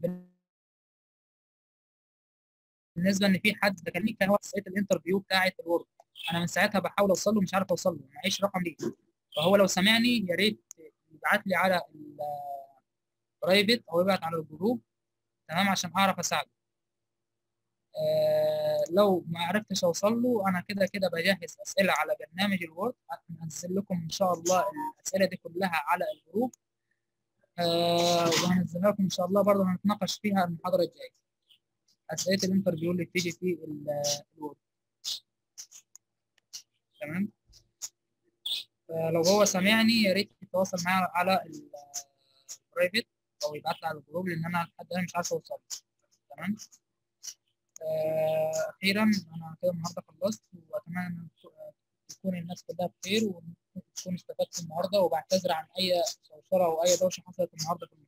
بالنسبه ان في حد كلمني كان هو في ساعه الانترفيو بتاعه الورد، انا من ساعتها بحاول اوصل له، مش عارف اوصل له، معيش رقم ليه. فهو لو سمعني يا ريت يبعت لي على البرايفت او يبعت على الجروب، تمام، عشان اعرف اساعده. لو ما عرفتش اوصل له، انا كده كده بجهز اسئله على برنامج الوورد، هنزل لكم ان شاء الله الاسئله دي كلها على الجروب. وهنزلها لكم ان شاء الله، برضه هنتناقش فيها المحاضره الجايه. اسئله الانترفيو اللي بتيجي في الوورد. تمام. لو هو سامعني يا ريت يتواصل معايا على البرايفت او يبعت لي على الجروب، لان انا لحد الان مش عارف اوصل. تمام. اخيرا انا كده النهارده خلصت، واتمنى ان تكون الناس كلها بخير، وتكونوا استفدتوا النهارده، وبعتذر عن اي شوشره او اي دوشه حصلت النهارده في المحاضرة.